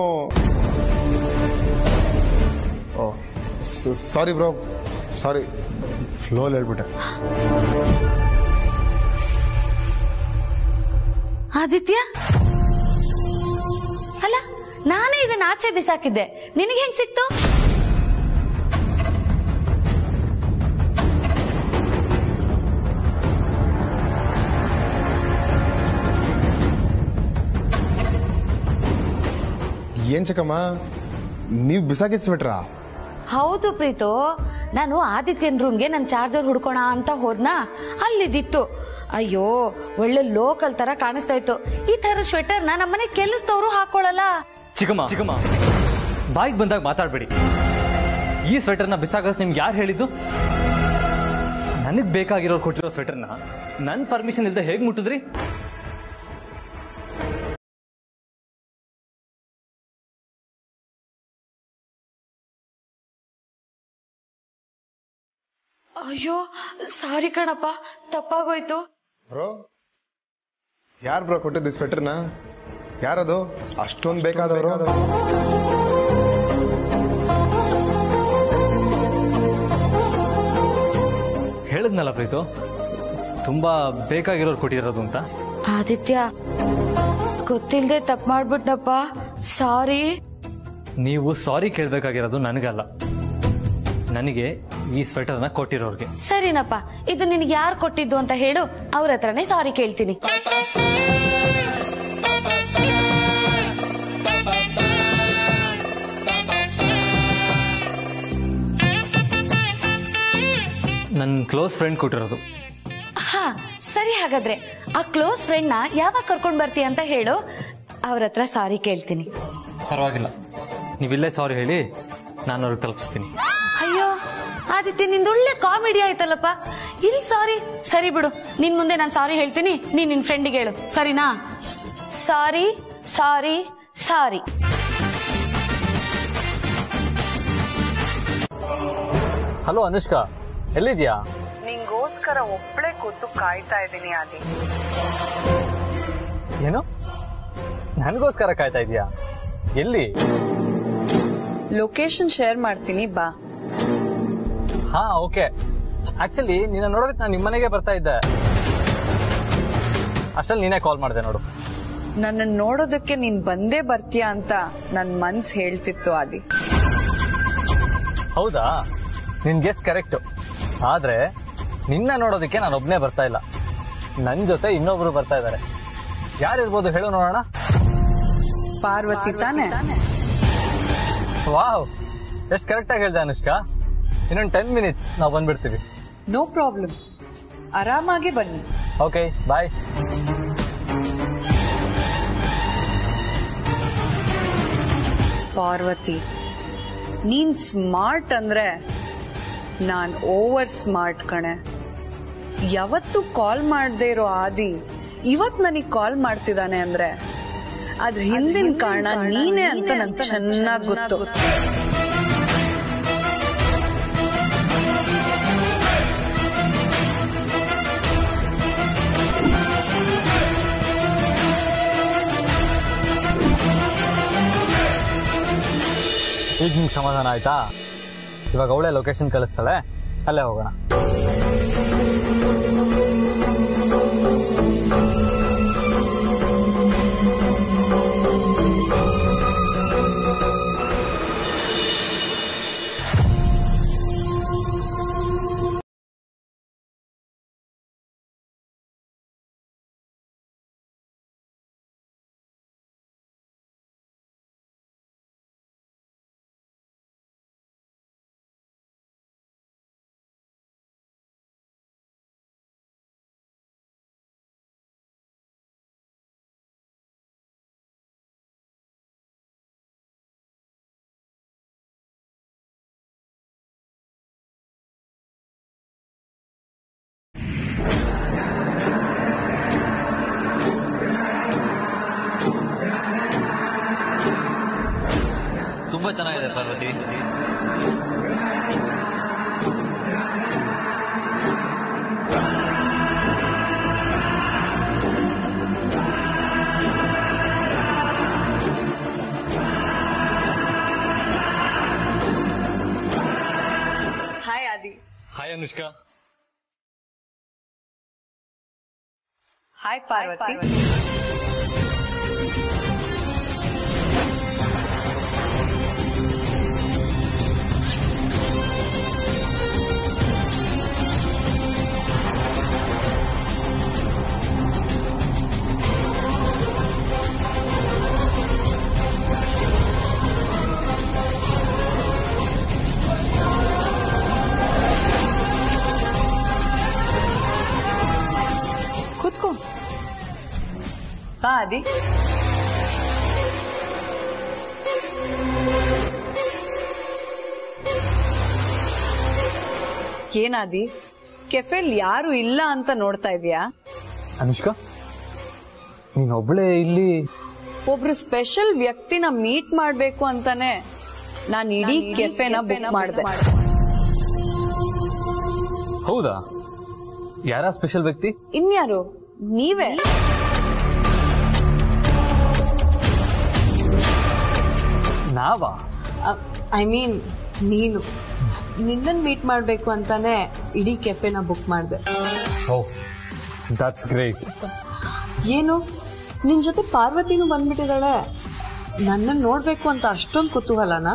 ಓ ಸಾರಿ ಬ್ರೋ, ಸಾರಿ, ಫ್ಲೋಲ್ ಹೇಳ್ಬಿಟ್ಟೆ. ಆದಿತ್ಯ, ಅಲ್ಲ ನಾನೇ ಇದನ್ನ ಆಚೆ ಬಿಸಾಕಿದ್ದೆ, ನಿನಗೆ ಹೆಂಗ್ ಸಿಕ್ತು? ಏನ್ ಚಕಮ್ಮ, ನೀವ್ ಬಿಸಾಕಿದ್ ಸ್ವೆಟ್ರಾ? ಹೌದು ಪ್ರೀತು, ನಾನು ಆದಿತ್ಯನ್ ರೂಮ್ಗೆ ನನ್ ಚಾರ್ಜರ್ ಹುಡ್ಕೋಣ ಅಂತ ಹೋದ್ನಾ, ಅಲ್ಲಿದ್ದಿತ್ತು. ಅಯ್ಯೋ, ಒಳ್ಳೆ ಲೋಕಲ್ ತರ ಕಾಣಿಸ್ತಾ ಇತ್ತು. ಈ ತರ ಸ್ವೆಟರ್ ನ ನಮ್ಮನೆ ಕೆಲಸದವರು ಹಾಕೊಳ್ಳಲ್ಲ. ಚಿಕ್ಕಮ್ಮ ಬಾಯಿಗೆ ಬಂದಾಗ ಮಾತಾಡ್ಬೇಡಿ. ಈ ಸ್ವೆಟರ್ನ ಬಿಸಾಕಕ್ ನಿಮ್ಗೆ ಯಾರು ಹೇಳಿದ್ದು? ನನಗ್ ಬೇಕಾಗಿರೋ ಕೊಟ್ಟಿರೋ ಸ್ವೆಟರ್ನ ನನ್ ಪರ್ಮಿಷನ್ ಇಲ್ಲದೆ ಹೇಗ್ ಮುಟ್ಟಿದ್ರಿ? ಅಯ್ಯೋ ಸಾರಿ ಕಣಪ್ಪ, ತಪ್ಪಾಗೋಯ್ತು. ಬ್ರೋ, ಯಾರ್ ಬ್ರೋ ಕೊಟ್ಟಿದ್ದು ಸ್ವೆಟರ್ನ? ಯಾರದು? ಅಷ್ಟೊಂದು ಬೇಕಾದವರು? ಹೇಳದ್ನಲ್ಲ ಪ್ರೀತು, ತುಂಬಾ ಬೇಕಾಗಿರೋರು ಕೊಟ್ಟಿರೋದು ಅಂತ. ಆದಿತ್ಯ, ಗೊತ್ತಿಲ್ದೆ ತಪ್ಪು ಮಾಡ್ಬಿಟ್ನಪ್ಪ, ಸಾರಿ. ನೀವು ಸಾರಿ ಕೇಳ್ಬೇಕಾಗಿರೋದು ನನಗಲ್ಲ, ನನಗೆ ಈ ಸ್ವೆಟರ್ನ ಕೊಟ್ಟಿರೋರ್ಗೆ. ಸರಿನಪ್ಪ, ಇದು ನಿನಗೆ ಯಾರು ಕೊಟ್ಟಿದ್ದು ಅಂತ ಹೇಳು, ಅವ್ರ ಹತ್ರನೇ ಸಾರಿ ಕೇಳ್ತೀನಿ. ನನ್ನ ಕ್ಲೋಸ್ ಫ್ರೆಂಡ್ ಕೊಟ್ಟಿರೋದು. ಹಾ ಸರಿ, ಹಾಗಾದ್ರೆ ಆ ಕ್ಲೋಸ್ ಫ್ರೆಂಡ್ ನ ಯಾವಾಗ ಕರ್ಕೊಂಡ್ ಬರ್ತೀಯ ಅಂತ ಹೇಳು, ಅವ್ರ ಹತ್ರ ಸಾರಿ ಕೇಳ್ತೀನಿ. ಪರವಾಗಿಲ್ಲ, ನೀವಿಲ್ಲೇ ಸಾರಿ ಹೇಳಿ, ನಾನು ಅವ್ರಿಗೆ ತಲುಪಿಸ್ತೀನಿ. ಅಯ್ಯೋ ಆದಿತ್ಯ, ನಿಂದು ಒಳ್ಳೆ ಕಾಮಿಡಿ ಆಯ್ತಲ್ಲಪ್ಪ. ಇಲ್ಲಿ ಸಾರಿ, ಸರಿ ಬಿಡು, ನಿನ್ ಮುಂದೆ ನಾನು ಸಾರಿ ಹೇಳ್ತೀನಿ, ನೀನ್ ನಿನ್ ಫ್ರೆಂಡಿಗೆ ಹೇಳು, ಸರಿನಾ? ಸಾರಿ ಸಾರಿ ಸಾರಿ. ಹಲೋ ಅನುಷ್ಕಾ, ಎಲ್ಲಿದ್ಯಾ? ನಿಂಗೋಸ್ಕರ ಒಬ್ಳೆ ಕೂತು ಕಾಯ್ತಾ ಇದ್ದೀನಿ ಆದಿ. ಏನು? ನನಗೋಸ್ಕರ ಕಾಯ್ತಾ ಇದೀಯಾ? ಎಲ್ಲಿ? ಲೊಕೇಶನ್ ಶೇರ್ ಮಾಡ್ತೀನಿ, ಬಾ. ಹಾ ಓಕೆ. ಆಕ್ಚುಲಿ ನಿನ್ನ ನೋಡೋದಕ್ಕೆ ನಾನು ನಿಮ್ಮನೆಗೆ ಬರ್ತಾ ಇದ್ದೆ, ಅಷ್ಟಲ್ಲಿ ನೀನೇ ಕಾಲ್ ಮಾಡಿದೆ ನೋಡು. ನನ್ನ ನೋಡೋದಕ್ಕೆ ನೀನ್ ಬಂದೇ ಬರ್ತೀಯಾ ಅಂತ ನನ್ ಮನ್ಸ್ ಹೇಳ್ತಿತ್ತು ಆದಿ. ಹೌದಾ? ನಿನ್ ಗೆಸ್ ಕರೆಕ್ಟ್. ಆದ್ರೆ ನಿನ್ನ ನೋಡೋದಕ್ಕೆ ನಾನು ಒಬ್ನೇ ಬರ್ತಾ ಇಲ್ಲ, ನನ್ ಜೊತೆ ಇನ್ನೊಬ್ರು ಬರ್ತಾ ಇದ್ದಾರೆ. ಯಾರಿರ್ಬೋದು ಹೇಳು ನೋಡೋಣ. ಪಾರ್ವತಿ ತಾನೆ? ವಾವ್, ಎಷ್ಟು ಕರೆಕ್ಟ್ ಆಗಿ ಹೇಳ್ದೆ ಅನುಷ್ಕಾ. ಇನ್ನೊಂದು 10 minutes ನಾವು ಬಂದ್ಬಿಡ್ತೀವಿ. ನೋ ಪ್ರಾಬ್ಲಮ್, ಆರಾಮಾಗಿ ಬನ್ನಿ. ಓಕೆ, ಬಾಯ್. ಪಾರ್ವತಿ, ನೀನ್ ಸ್ಮಾರ್ಟ್ ಅಂದ್ರೆ ನಾನ್ ಓವರ್ ಸ್ಮಾರ್ಟ್ ಕಣೆ. ಯಾವತ್ತು ಕಾಲ್ ಮಾಡದೇ ಇರೋ ಆದಿ ಇವತ್ ನನಗ್ ಕಾಲ್ ಮಾಡ್ತಿದ್ದಾನೆ ಅಂದ್ರೆ ಅದ್ರ ಹಿಂದಿನ ಕಾರಣ ನೀನೇ ಅಂತ ನಂಗೆ ಚೆನ್ನಾಗ್ ಗೊತ್ತು. ಈಗ ನಿಮ್ಗೆ ಸಮಾಧಾನ ಆಯ್ತಾ? ಇವಾಗ ಅವಳೇ ಲೊಕೇಶನ್ ಕಳಿಸ್ತಾಳೆ, ಅಲ್ಲೇ ಹೋಗೋಣ. ತುಂಬಾ ಚೆನ್ನಾಗಿದೆ Parvati. Hi Aadi. Hi Anushka. Hi Parvati. ಕೂತ್ಕೋ. ಬಾ ಆದಿ. ಏನಾದಿ, ಕೆಫೆಲ್ ಯಾರು ಇಲ್ಲ ಅಂತ ನೋಡ್ತಾ ಇದೀಯಾ? ಅನುಷ್ಕಾ, ನೀನೊಬ್ಳೆ ಇಲ್ಲಿ? ಒಬ್ರು ಸ್ಪೆಷಲ್ ವ್ಯಕ್ತಿನ ಮೀಟ್ ಮಾಡ್ಬೇಕು ಅಂತಾನೆ ನಾನು ಇಡೀ ಕೆಫೆನ ಬುಕ್ ಮಾಡಿದೆ. ಹೌದಾ? ಯಾರ ಸ್ಪೆಷಲ್ ವ್ಯಕ್ತಿ? ಇನ್ಯಾರು? ನೀವೇ. ನಾವಾ? ಐ ಮೀನ್ ನೀನು. ನಿನ್ನನ್ ಮೀಟ್ ಮಾಡ್ಬೇಕು ಅಂತಾನೆ ಇಡೀ ಕೆಫೆನ ಬುಕ್ ಮಾಡಿದೆ. Oh, that's great. ಏನು, ನಿನ್ ಜೊತೆ ಪಾರ್ವತಿನೂ ಬಂದ್ಬಿಟ್ಟಿದ್ದಾಳೆ. ನನ್ನನ್ನು ನೋಡ್ಬೇಕು ಅಂತ ಅಷ್ಟೊಂದು ಕುತೂಹಲನಾ?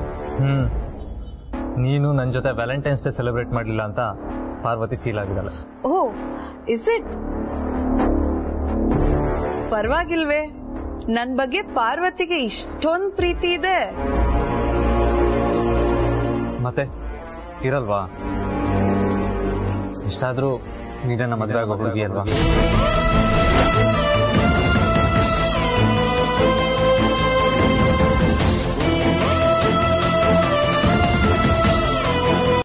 ನೀನು ನನ್ನ ಜೊತೆ ವ್ಯಾಲೆಂಟೈನ್ಸ್ ಡೇ ಸೆಲೆಬ್ರೇಟ್ ಮಾಡಲಿಲ್ಲ ಅಂತ ಪಾರ್ವತಿ ಫೀಲ್ ಆಗಿದ್ದಾಳೆ. ಓಹ್, ಇಸ್ ಇಟ್? ಪರವಾಗಿಲ್ವೇ, ನನ್ ಬಗ್ಗೆ ಪಾರ್ವತಿಗೆ ಇಷ್ಟೊಂದು ಪ್ರೀತಿ ಇದೆ. ಮತ್ತೆ ಇರಲ್ವಾ? ಇಷ್ಟಾದ್ರೂ ನೀನ ಮದುವೆ ಆಗೋ ಹುಡುಗಿ ಅಲ್ವಾ?